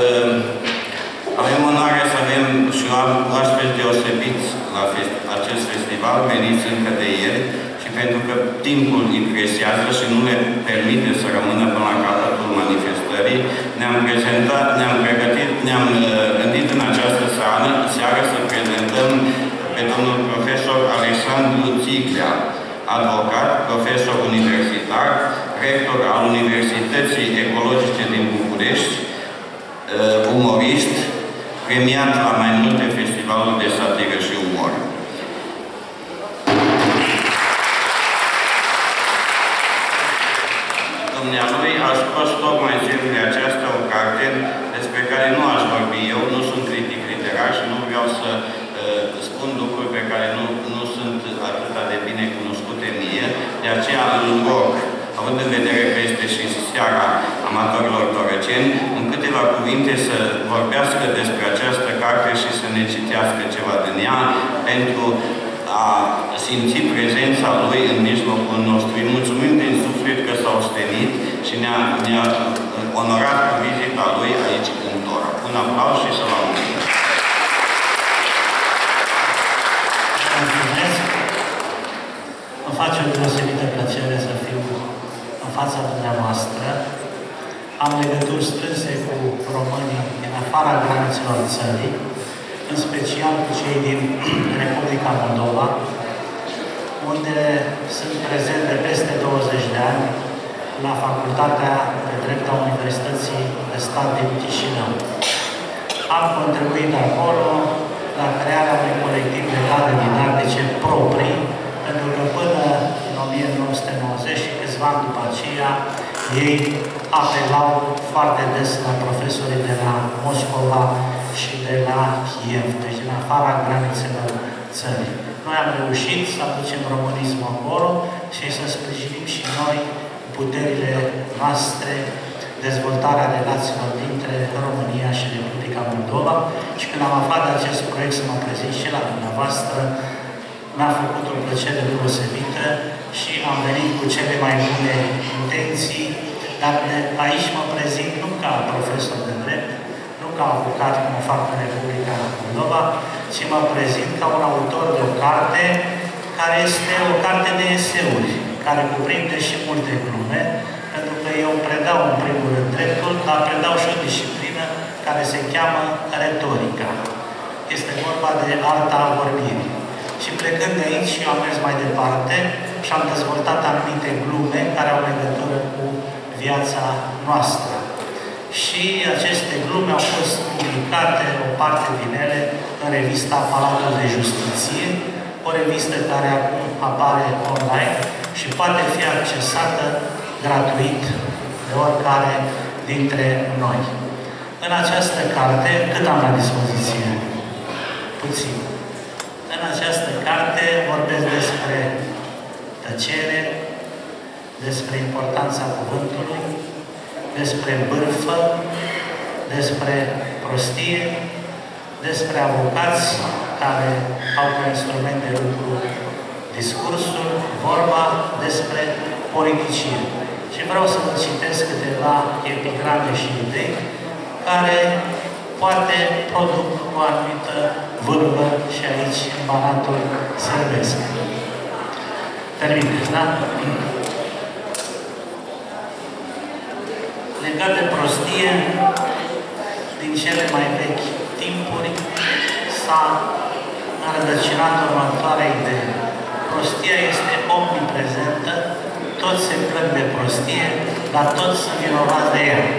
avem onoarea să avem și oaspeți deosebiți la acest festival, veniți încă de ieri, și pentru că timpul îi presează și nu le permite să rămână până la capătul manifestării, ne-am pregătit, ne-am gândit în această seară să prezentăm pe domnul profesor Alexandru Țiglea, avocat, profesor universitar, rector al Universității Ecologice din București, umorist, premiat la mai multe festivaluri de satiră și umor. Dumnealui a scos tocmai zilele aceasta o carte despre care nu aș vorbi eu, nu sunt critic literar și nu vreau să spun lucruri pe care nu sunt atât de bine cunoscute mie, de aceea îl rog, având în vedere că este și seara amatorilor torăceni, în câteva cuvinte să vorbească despre această carte și să ne citească ceva din ea, pentru a simți prezența lui în mijlocul nostru. Îi mulțumim din suflet că s-a ostenit și ne-a onorat cu vizita lui aici în Tora. Un aplauz și să-l auzim. Mulțumesc! Îmi face o deosebită plăcere să fiu în fața dumneavoastră. Am legături strânse cu românii din afara granițelor țării, în special cu cei din Republica Moldova, unde sunt prezent de peste 20 de ani la Facultatea de Drept a Universității de Stat din Chișinău. Am contribuit acolo la crearea unui colectiv de cadre didactice proprii, pentru că până în 1990 și câțiva ani după aceea, ei apelau foarte des la profesorii de la Moscova și de la Kiev, deci din afara granițelor țării. Noi am reușit să aducem românismul acolo și să sprijinim și noi puterile noastre, dezvoltarea relațiilor dintre România și Republica Moldova. Și când am aflat de acest proiect să mă prezint și la dumneavoastră, mi-a făcut o plăcere deosebită și am venit cu cele mai bune intenții, dar aici mă prezint nu ca profesor de drept, nu ca avocat, cum o fac în Republica Moldova, ci mă prezint ca un autor de o carte care este o carte de eseuri, care cuprinde și multe glume, pentru că eu predau în primul rând dreptul, dar predau și o disciplină care se cheamă retorica. Este vorba de arta vorbirii. Și plecând de aici, eu am mers mai departe și am dezvoltat anumite glume care au legătură cu viața noastră. Și aceste glume au fost publicate, o parte din ele, în revista Palatul de Justiție, o revistă care acum apare online și poate fi accesată gratuit de oricare dintre noi. În această carte, cât am la dispoziție? Puțin. În această carte vorbesc despre tăcere, despre importanța cuvântului, despre bârfă, despre prostie, despre avocați care au ca instrument de lucru discursul, vorba, despre politicieni. Și vreau să vă citesc câteva epigrame și idei care poate produc o anumită vârvă și aici, în Banatul Sărbesc. Terminez, da? Legat de prostie, din cele mai vechi timpuri, s-a înrădăcinat următoarea idee. Prostia este omniprezentă, toți se plâng de prostie, dar toți sunt vinovați de ea.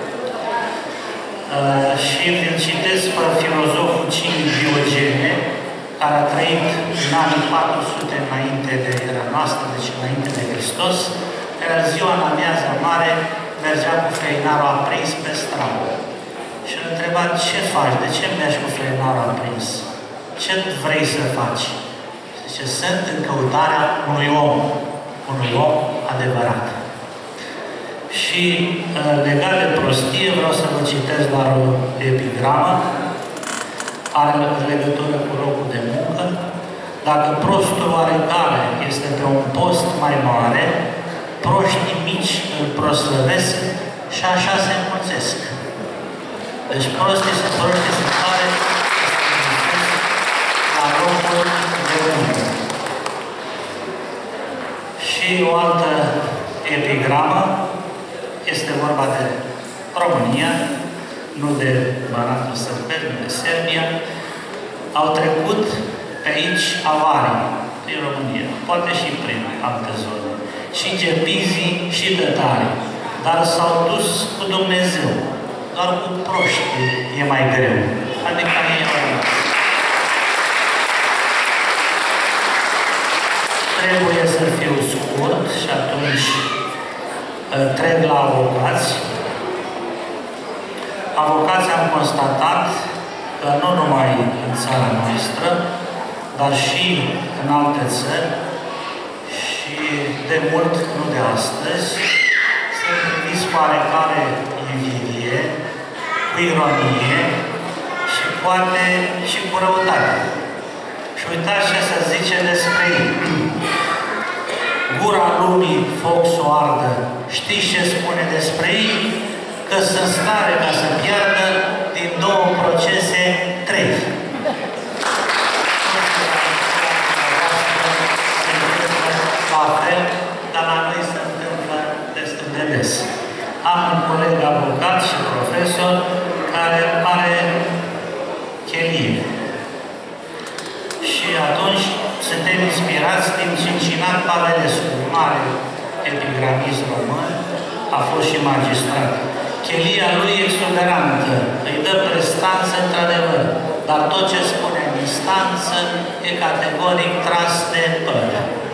Și îl citesc pe filozoful cinic Diogene, care a trăit în anii 400 înainte de era noastră, deci înainte de Hristos, care ziua în amiază mare mergea cu feinarul aprins pe stradă. Și îl întreba, ce faci? De ce mergi cu feinarul aprins? Ce vrei să faci? Zice, sunt în căutarea unui om adevărat. Și legat de prostie, vreau să vă citesc doar o epigramă, are legătură cu locul de muncă. Dacă prostul oarecare este pe un post mai mare, proștii mici îl proslăvesc și așa se înmulțesc. Deci prostii se care la locul de muncă. Și o altă epigramă, este vorba de România, nu de Banatul Sărbel, nu de Serbia. Au trecut pe aici avarii din România, poate și prin alte zone, și gepizii și tătarii, dar s-au dus cu Dumnezeu. Doar cu proști e mai greu. Adică ei au rămas. Trebuie să fiu scurt și atunci trec la avocați. Avocații am constatat că nu numai în țara noastră, dar și în alte țări și de mult, nu de astăzi, sunt priviți cu oarecare invidie, cu ironie și poate și cu răutate. Și uitați ce să zice despre ei. Gura lumii foc s-o ardă. Știți ce spune despre ei? Că sunt stare ca să piardă din 2 procese 3. La fel, dar la noi se întâmplă destul de des. Am un coleg avocat și profesor care are chelie. Și atunci suntem inspirați din Cincinat Pavelescu, mare epigramist român, a fost și magistrat. Chelia lui e exuberantă, îi dă prestanță într-adevăr, dar tot ce spune în instanță e categoric tras de păr.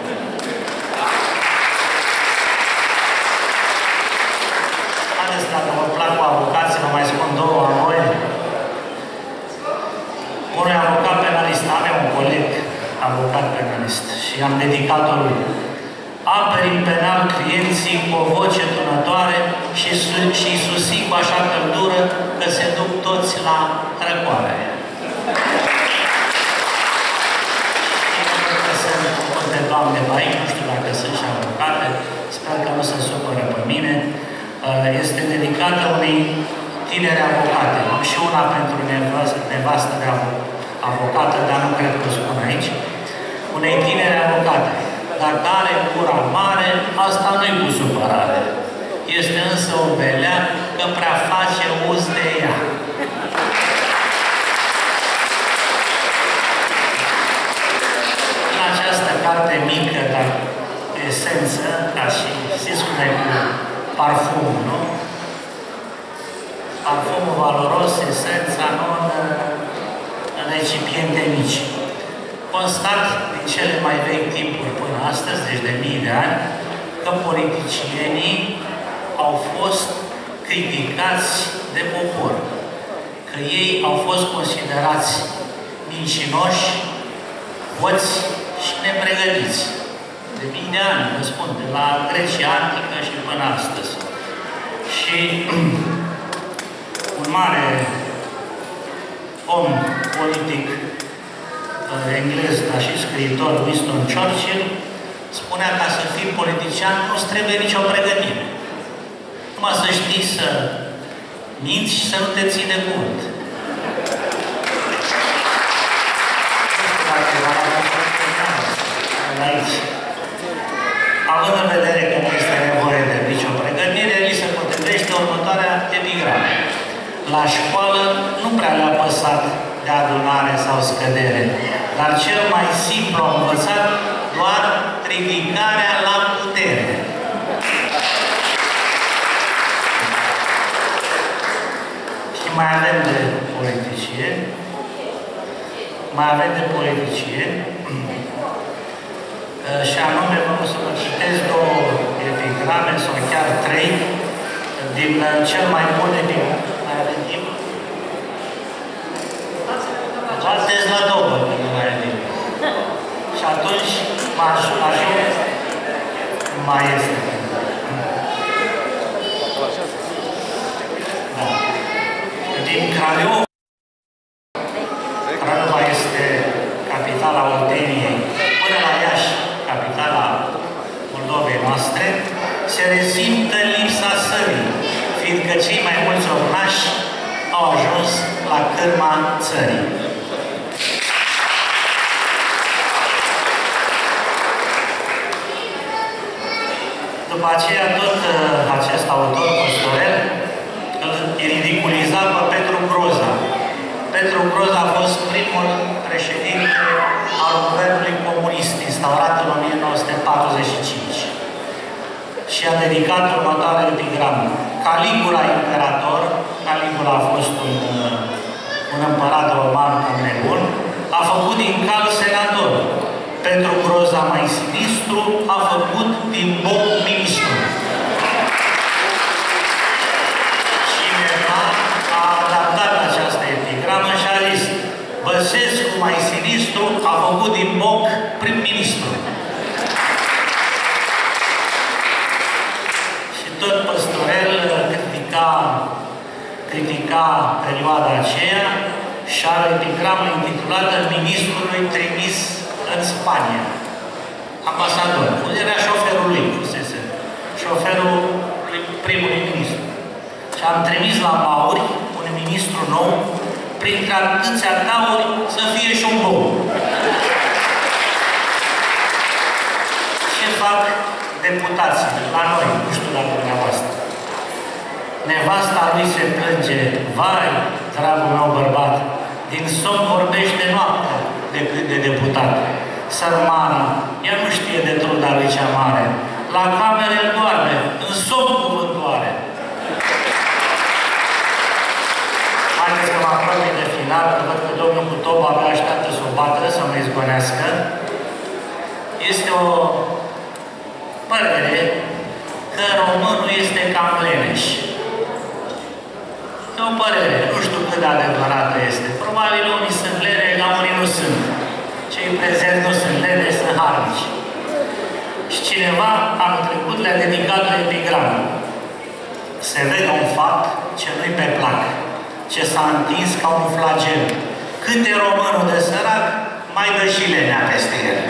Haideți, dacă vă plac cu avocații, vă mai spun 2 a voi. Unul e avocat penalist, avea un coleg avocat penalist și am dedicat-o lui. Aperi în penal clienții cu o voce tunătoare și îi susții cu așa căldură că se duc toți la răcoare. Știu că sunt multe doamne pe aici, nu știu dacă sunt și avocate, sper că nu se supără pe mine. Este dedicată unei tineri avocate. Am și una pentru nevastă de avocată, dar nu cred că o spun aici. Unei tineri avocate. Dacă are gura mare, asta nu-i cu supărare. Este însă o belea că prea face uz de ea. În această carte mică, dar de esență, ca și, știți cum e cu parfumul, nu? Parfumul valoros, esența, nu în recipiente mici. Constat din cele mai vechi timpuri până astăzi, deci de mii de ani, că politicienii au fost criticați de popor. Că ei au fost considerați mincinoși, hoți și nepregătiți. De mii de ani, vă spun, de la Grecia antică și până astăzi. Și un mare om politic englez, dar și scriitor, Winston Churchill, spunea că să fii politician nu-ți trebuie nicio pregătire. Numai să știi să minți și să nu te ții de cuvânt. Aici. Având în vedere că nu este nevoie de nicio pregătire, li se potrivește următoarea epigramă. La școală nu prea le-a păsat de adunare sau scădere, dar cel mai simplu a învățat doar ridicarea la putere. Și mai avem de politicieni, și anume, vă să vă citesc 2 epigrame, sau chiar 3, din cel mai bun epigram. Mai avem timp? Bateți la 2, când nu mai avem timp. Și atunci, ajung, mai este. Da. Din Craiova, Craiova este capitala Olteniei, până la Iași, capitala Moldovei noastre, se resimtă lipsa sării, fiindcă cei mai mulți ornași au ajuns la cârma țării. după aceea, tot acest autor, Păstorel, îl ridiculiza pe Petru Groza. Petru Groza a fost primul președinte al guvernului comunist, instaurat în 1945. Și a dedicat următoarea epigramă. Caligula imperator, Caligula a fost un împărat roman cam nebun, a făcut din cal senator. Petru Groza, mai sinistru, a făcut din boc ministru. Cineva a adaptat această epigramă și a zis: Băsescu, mai sinistru, a făcut din boc prim-ministru. Și tot Păstorel critica perioada aceea și are o epigramă intitulată Ministrului trimis în Spania. Ambasador. Era șoferul lui, fusese. Șoferul primului ministru. Și am trimis la Mauri un ministru nou, printre atâția tauri, să fie și un bou. Ce fac deputații la noi? Nu știu la dumneavoastră. Nevasta lui se plânge: vai, dragul meu bărbat, din somn vorbește noaptea decât de deputat. Sărmana, ea nu știe de truda lui cea mare. La cameră îl doarme, în somn cuvântoare. Haideți că mă apropie de final, că văd că domnul Cutob abia așteaptă să o bată, să mă izgonească. Este o părere că românul este cam leneș. E o părere, nu știu cât de adevărată este. Probabil unii sunt lene, la unii nu sunt. Cei prezenți nu sunt lene, sunt harnici. Și cineva, anul trecut, le-a dedicat o epigramă. Se vede un fapt ce nu-i pe plac, ce s-a întins ca un flagel. Cât e românul de sărac, mai dă și lenea peste el.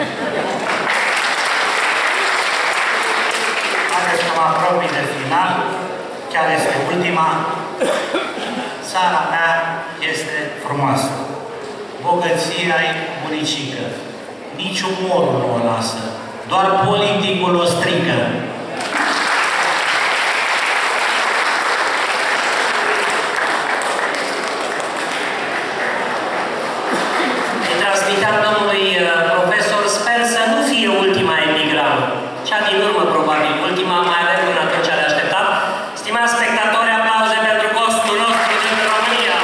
Haideți că mă apropii de final, chiar este ultima. Țara mea este frumoasă. Bogăția-i bunicică. Nici umorul nu o lasă. Doar politicul o strică. Îi transmiteam domnului profesor, sper să nu fie ultima epigramă. Cea din urmă, probabil. Ultima, mai avem până atunci de așteptat. Stimați spectatori, aplauze pentru costul nostru din România!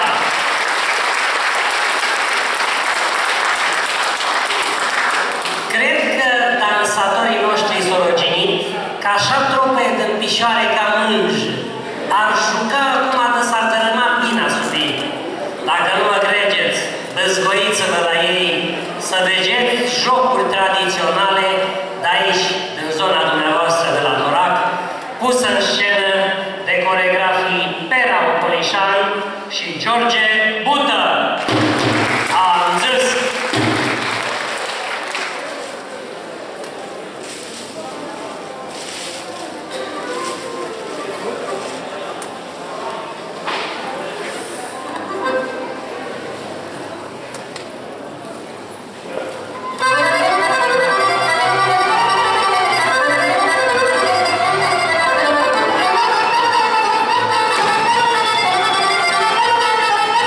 Cred că dansatorii noștri sorogini, ca așa trope de picioare ca mânj, ar juca acum de s-ar tărâma bina sub ei. Dacă nu mă credeți, dezgoiți-vă la ei să vedeți jocuri tradiționale de aici, din zona dumneavoastră de la Torac, pusă în scenă de coregrafii Pera Ocolișan și George Bută. Am zis! Thank you.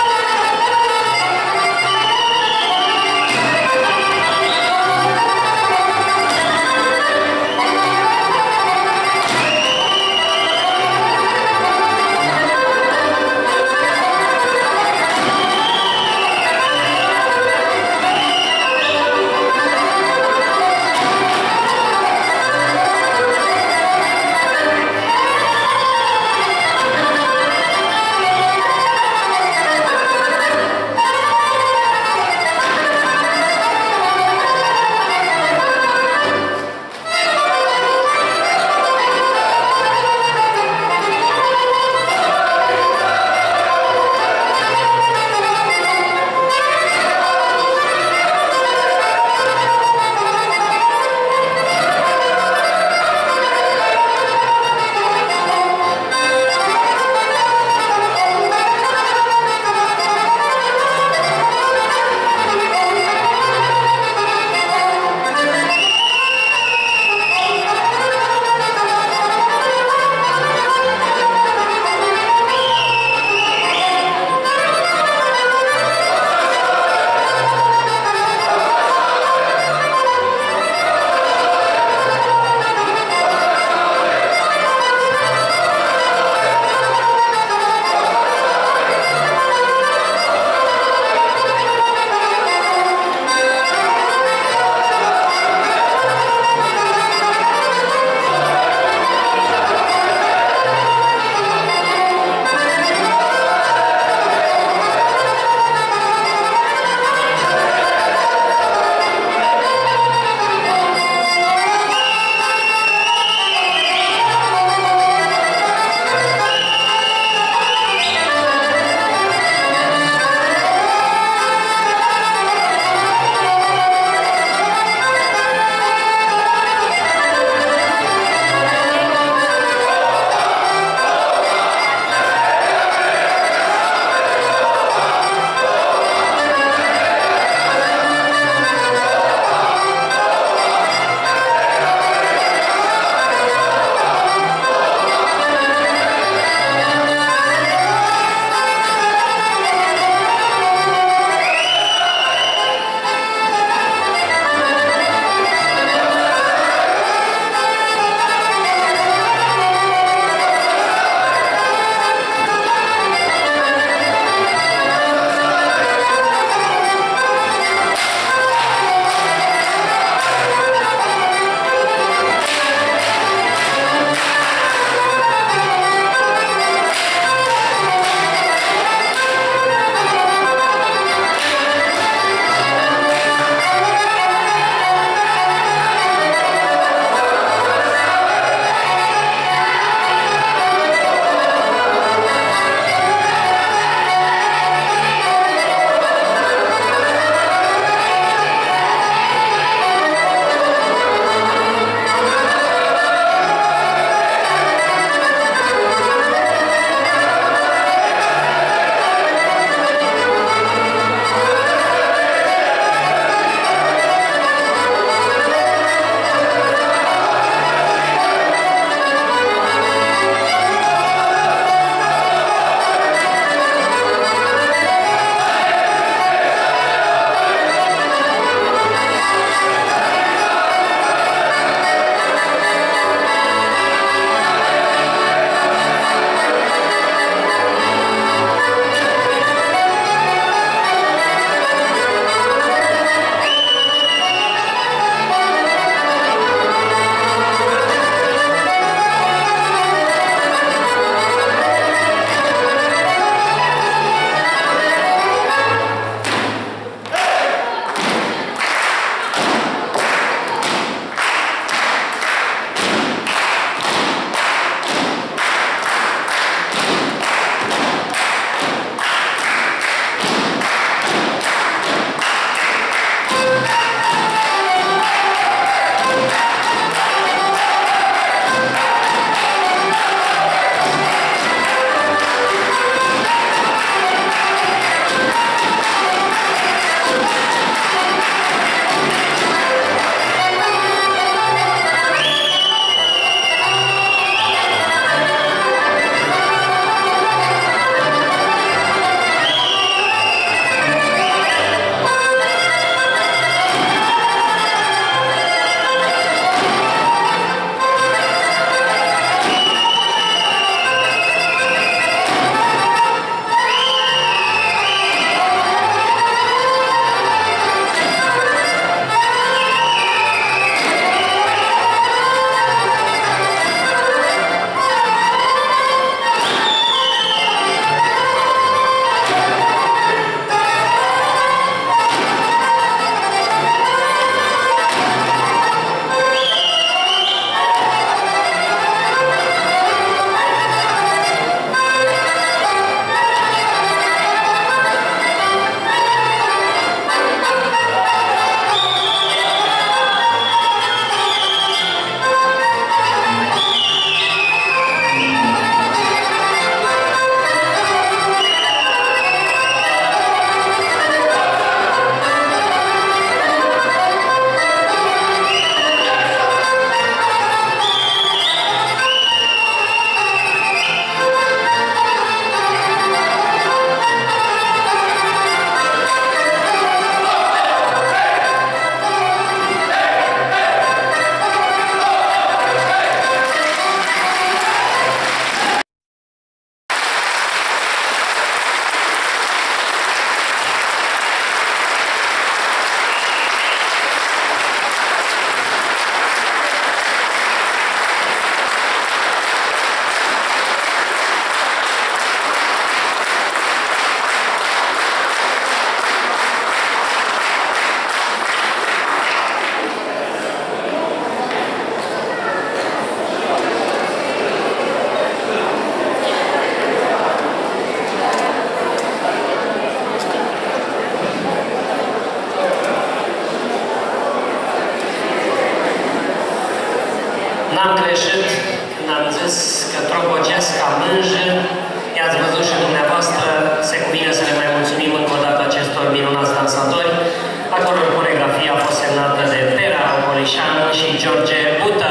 vorbesc ca mânjă. I-ați văzut și dumneavoastră, se cuvine să le mai mulțumim încă o dată acestor minunați dansatori, a căror coreografie a fost semnată de Pera Opolișanu și George Bută.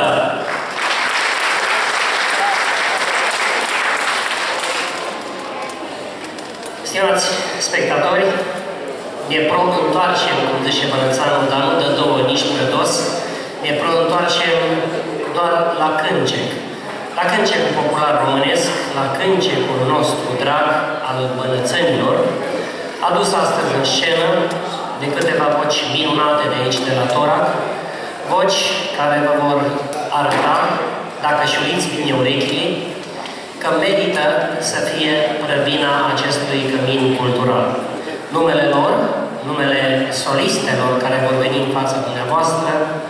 Stimați spectatori, ne pro-întoarcem, cum zice Bănățanul, dar nu de două, nici predos, ne pro-întoarcem doar la cântec. La cântecul popular românesc, la cântecul nostru drag al bănățenilor, adus astăzi în scenă de câteva voci minunate de aici, de la Torac, voci care vă vor arăta, dacă șuliți bine urechile, că merită să fie prăvina acestui cămin cultural. Numele lor, numele solistelor care vor veni în fața dumneavoastră,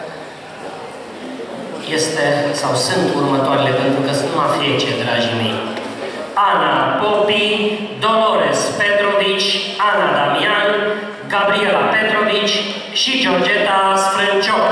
este sau sunt următoarele, pentru că sunt numai fece, dragii mei. Ana Popi, Dolores Petrovici, Ana Damian, Gabriela Petrovici și Georgeta Sfrâncioc.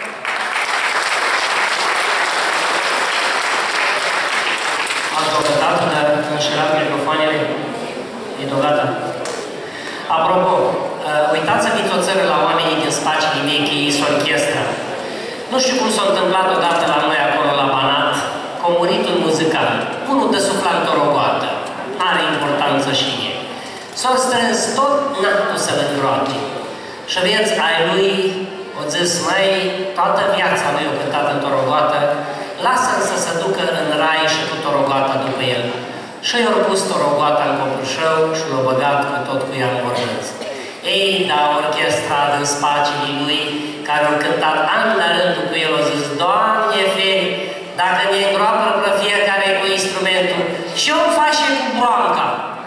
Ați dovedat de înșelat microfoanele? E dovadă? Apropo, uitați-vă o țară la oamenii din spațiile mei, orchestra. Nu știu cum s-a întâmplat odată la noi acolo la Banat, că a murit un muzicant, unul de suflant o rogoată, are importanță și e. S-a strâns tot natul să-l îngroate. Și vieți, ai lui, o zis, măi, toată viața lui o cântat într-o rogoată, lasă-l să se ducă în rai și cu torogoata după el. Și i-au pus torogoata în copușău și l-au băgat cu tot cu ea în mormânt. Ei, da, orchestra din spațiile lui, care au cântat an la rândul cu el, au zis, Doamne feri, dacă ne îngroapă pe fiecare cu instrumentul, și-o face cu broanca.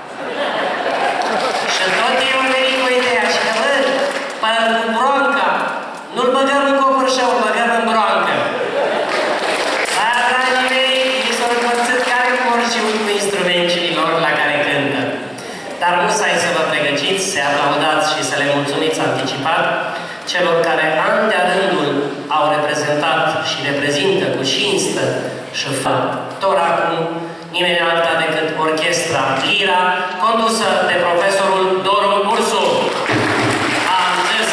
Și tot ei au venit cu ideea și că, bă, cu broanca, nu-l băgăm în copușău, îl băgăm în broancă. Dar, dragii mei, ei s-au împărțit care porțiuni cu instrumentele lor la care cântă. Dar nu să-i să vă pregătiți, să aplaudați și să le mulțumiți anticipat celor care an de rândul au reprezentat și reprezintă cu cinstă și Toracul, nimeni alta decât orchestra Lira, condusă de profesorul Doru Ursu. Am zis.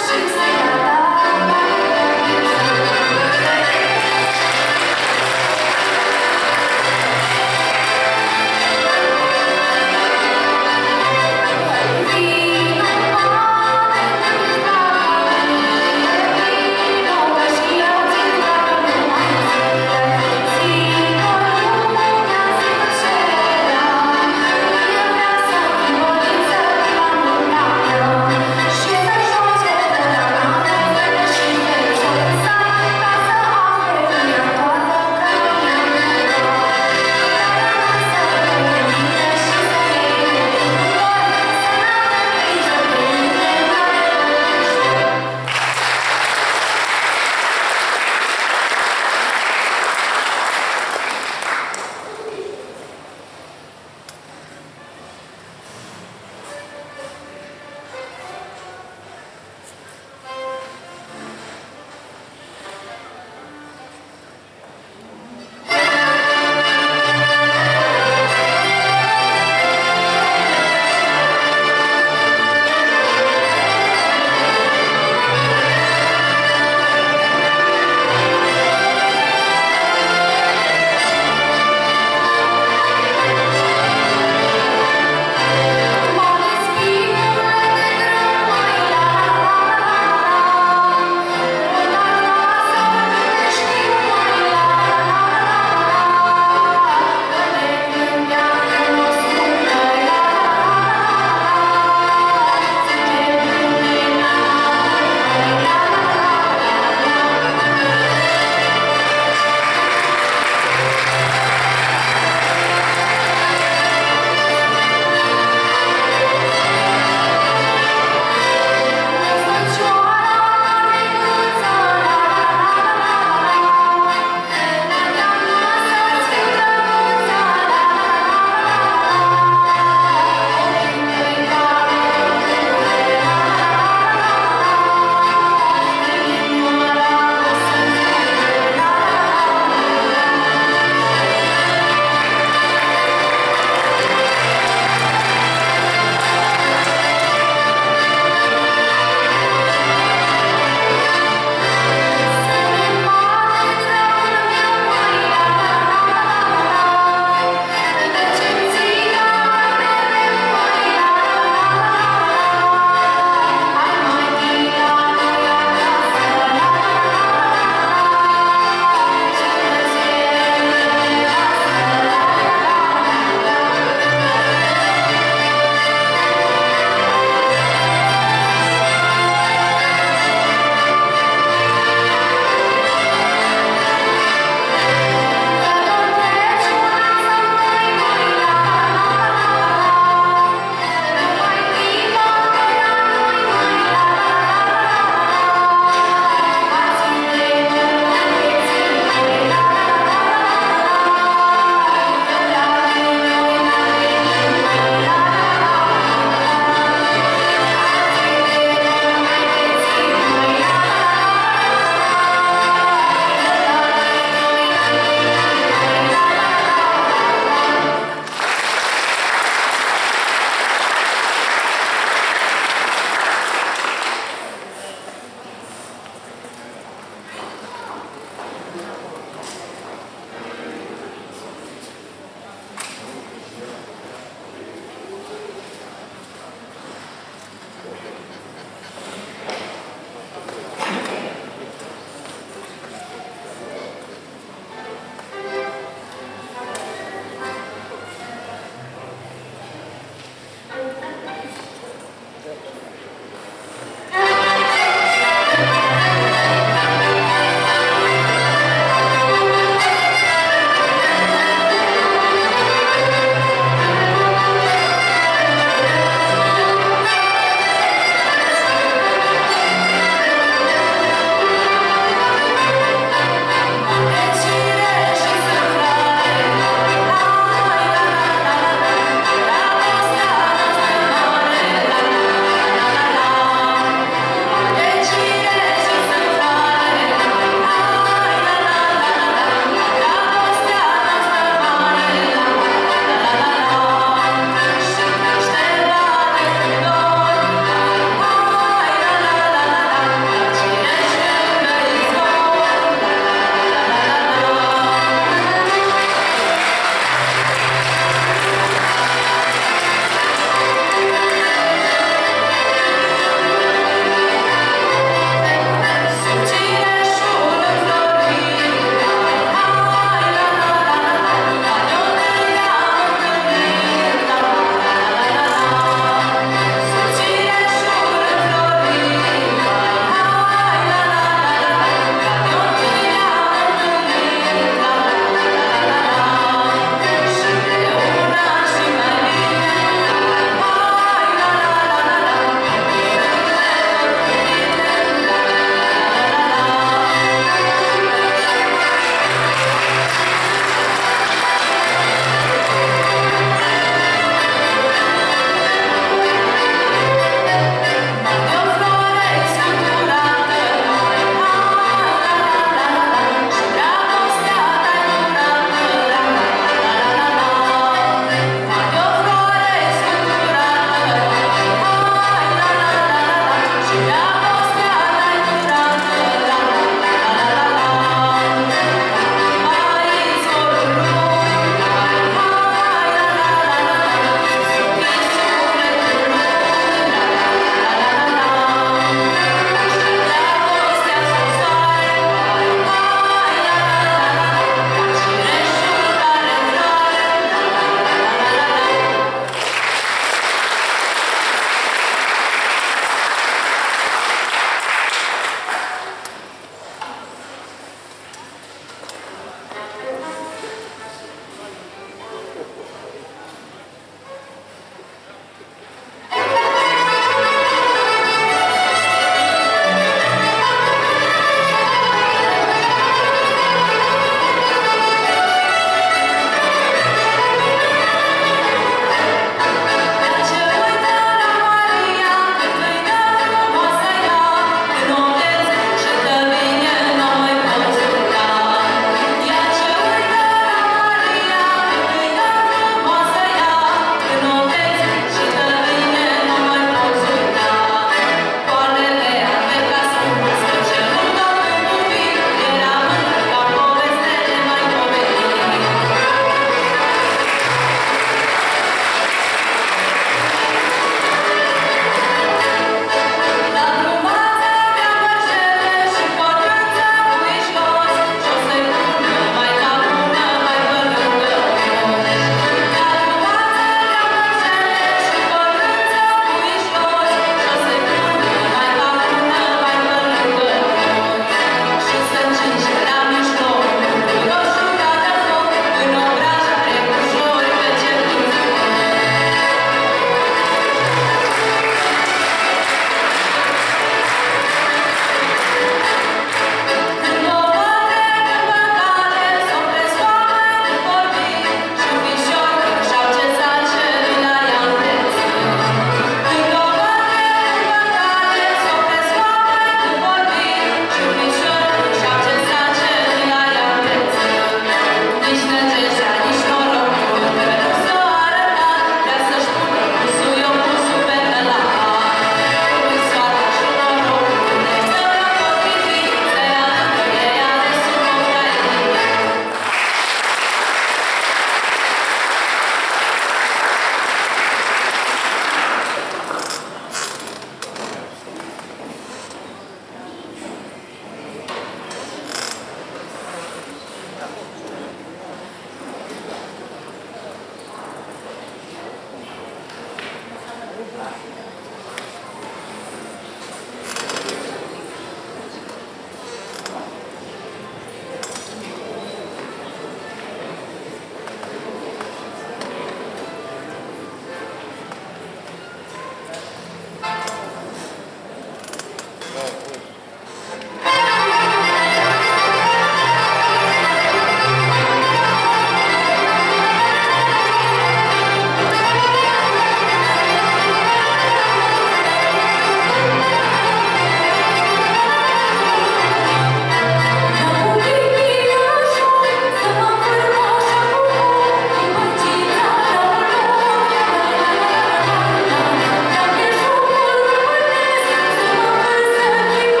Thank you.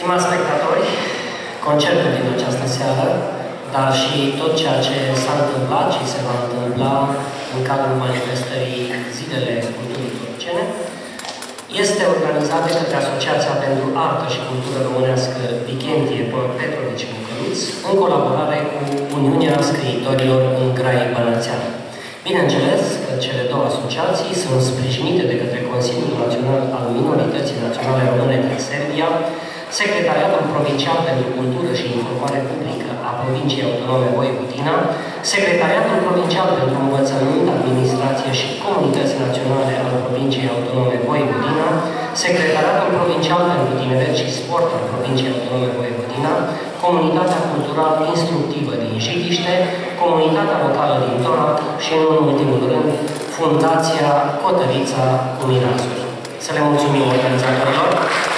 Stimați spectatori, concertul din această seară, dar și tot ceea ce s-a întâmplat și se va întâmpla în cadrul manifestării Zilele Culturii Torăcene, este organizat de către Asociația pentru Artă și Cultură Românească Vichentie Petrovici Mucăluț, în colaborare cu Uniunea Scriitorilor în Grai Bănățean. Bineînțeles că cele două asociații sunt sprijinite de către Consiliul Național al Minorității Naționale Române din Serbia, Secretariatul Provincial pentru Cultură și Informare Publică a Provinciei Autonome Voivodina, Secretariatul Provincial pentru Învățământ, Administrație și Comunități Naționale al Provinciei Autonome Voivodina, Secretariatul Provincial pentru Tineret și Sport al Provinciei Autonome Voivodina, Comunitatea Culturală Instructivă din Jidiște, Comunitatea Locală din Torac și, în ultimul rând, Fundația Cotărița cu Mirazuri. Să le mulțumim organizatorilor!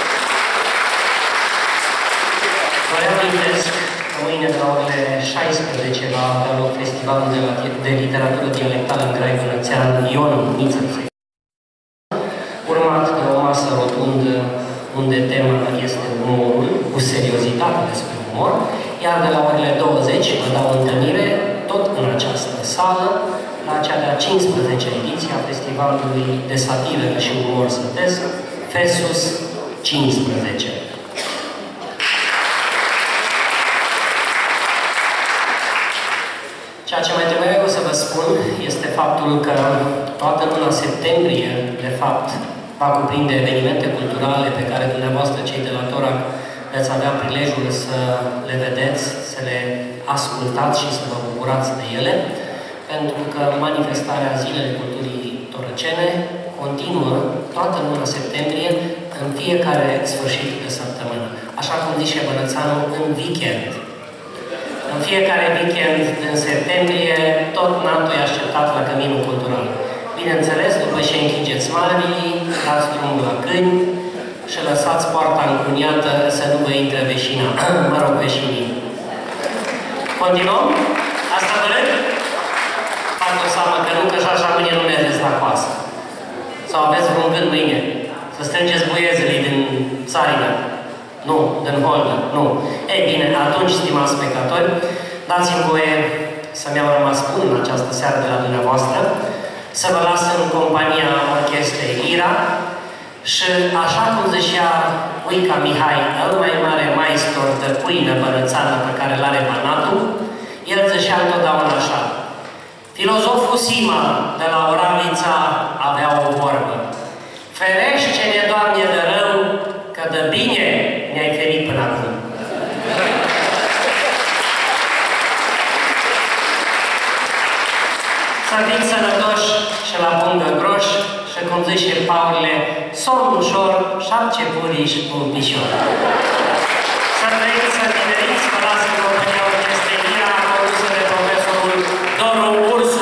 Vă reamintesc că mâine de la orele 16 va avea loc Festivalul de Literatură Dialectală în Grai Bănățean Ion Niță, urmat de o masă rotundă unde tema este umorul, cu seriozitate despre umor, iar de la orele 20 vă dau întâlnire, tot în această sală, la cea de-a 15-a ediție a Festivalului de Satiră și Umor Sătesc, FESUS 15. Ceea ce mai trebuie eu să vă spun este faptul că toată luna septembrie, de fapt, va cuprinde evenimente culturale pe care dumneavoastră, cei de la Torac, veți avea prilejul să le vedeți, să le ascultați și să vă bucurați de ele, pentru că manifestarea Zilele Culturii Torăcene continuă toată luna septembrie, în fiecare sfârșit de săptămână. Așa cum zice Bănățanul, în weekend. În fiecare weekend din septembrie, tot NATO e așteptat la Căminul Cultural. Bineînțeles, după ce închideți marbii, dați drumul la câini și lăsați poarta încuniată să nu vă intre veșina, mă rog, veșinii. Continuăm? Asta vă râd? Fac o seamă că nu, că așa mâine nu mergeți la coasă. Sau aveți vreun gând mâine? Să strângeți buiezele din țarină. Nu, din holdă, nu. Ei bine, atunci, stimați spectatori, dați-mi voie să-mi iau rămas bun în această seară de la dumneavoastră, să vă las în compania orchestrei Lira și, așa cum zicea Uica Mihai, el mai mare maestor de pâină bănățană pe care l-are Banatul, el zicea întotdeauna așa: filozoful Sima de la Oravița avea o vorbă: ferește-ne, Doamne, de rău, că de bine ne-ai ferit până acum. Să fiți sănătoși și la pungă groș și, cum zice Paurile, somn ușor, 7 puriși, un pișor. Să trăiți, să tineriți, vă las în compania orchestrei Lira, condusă de profesorul Doru Ursu.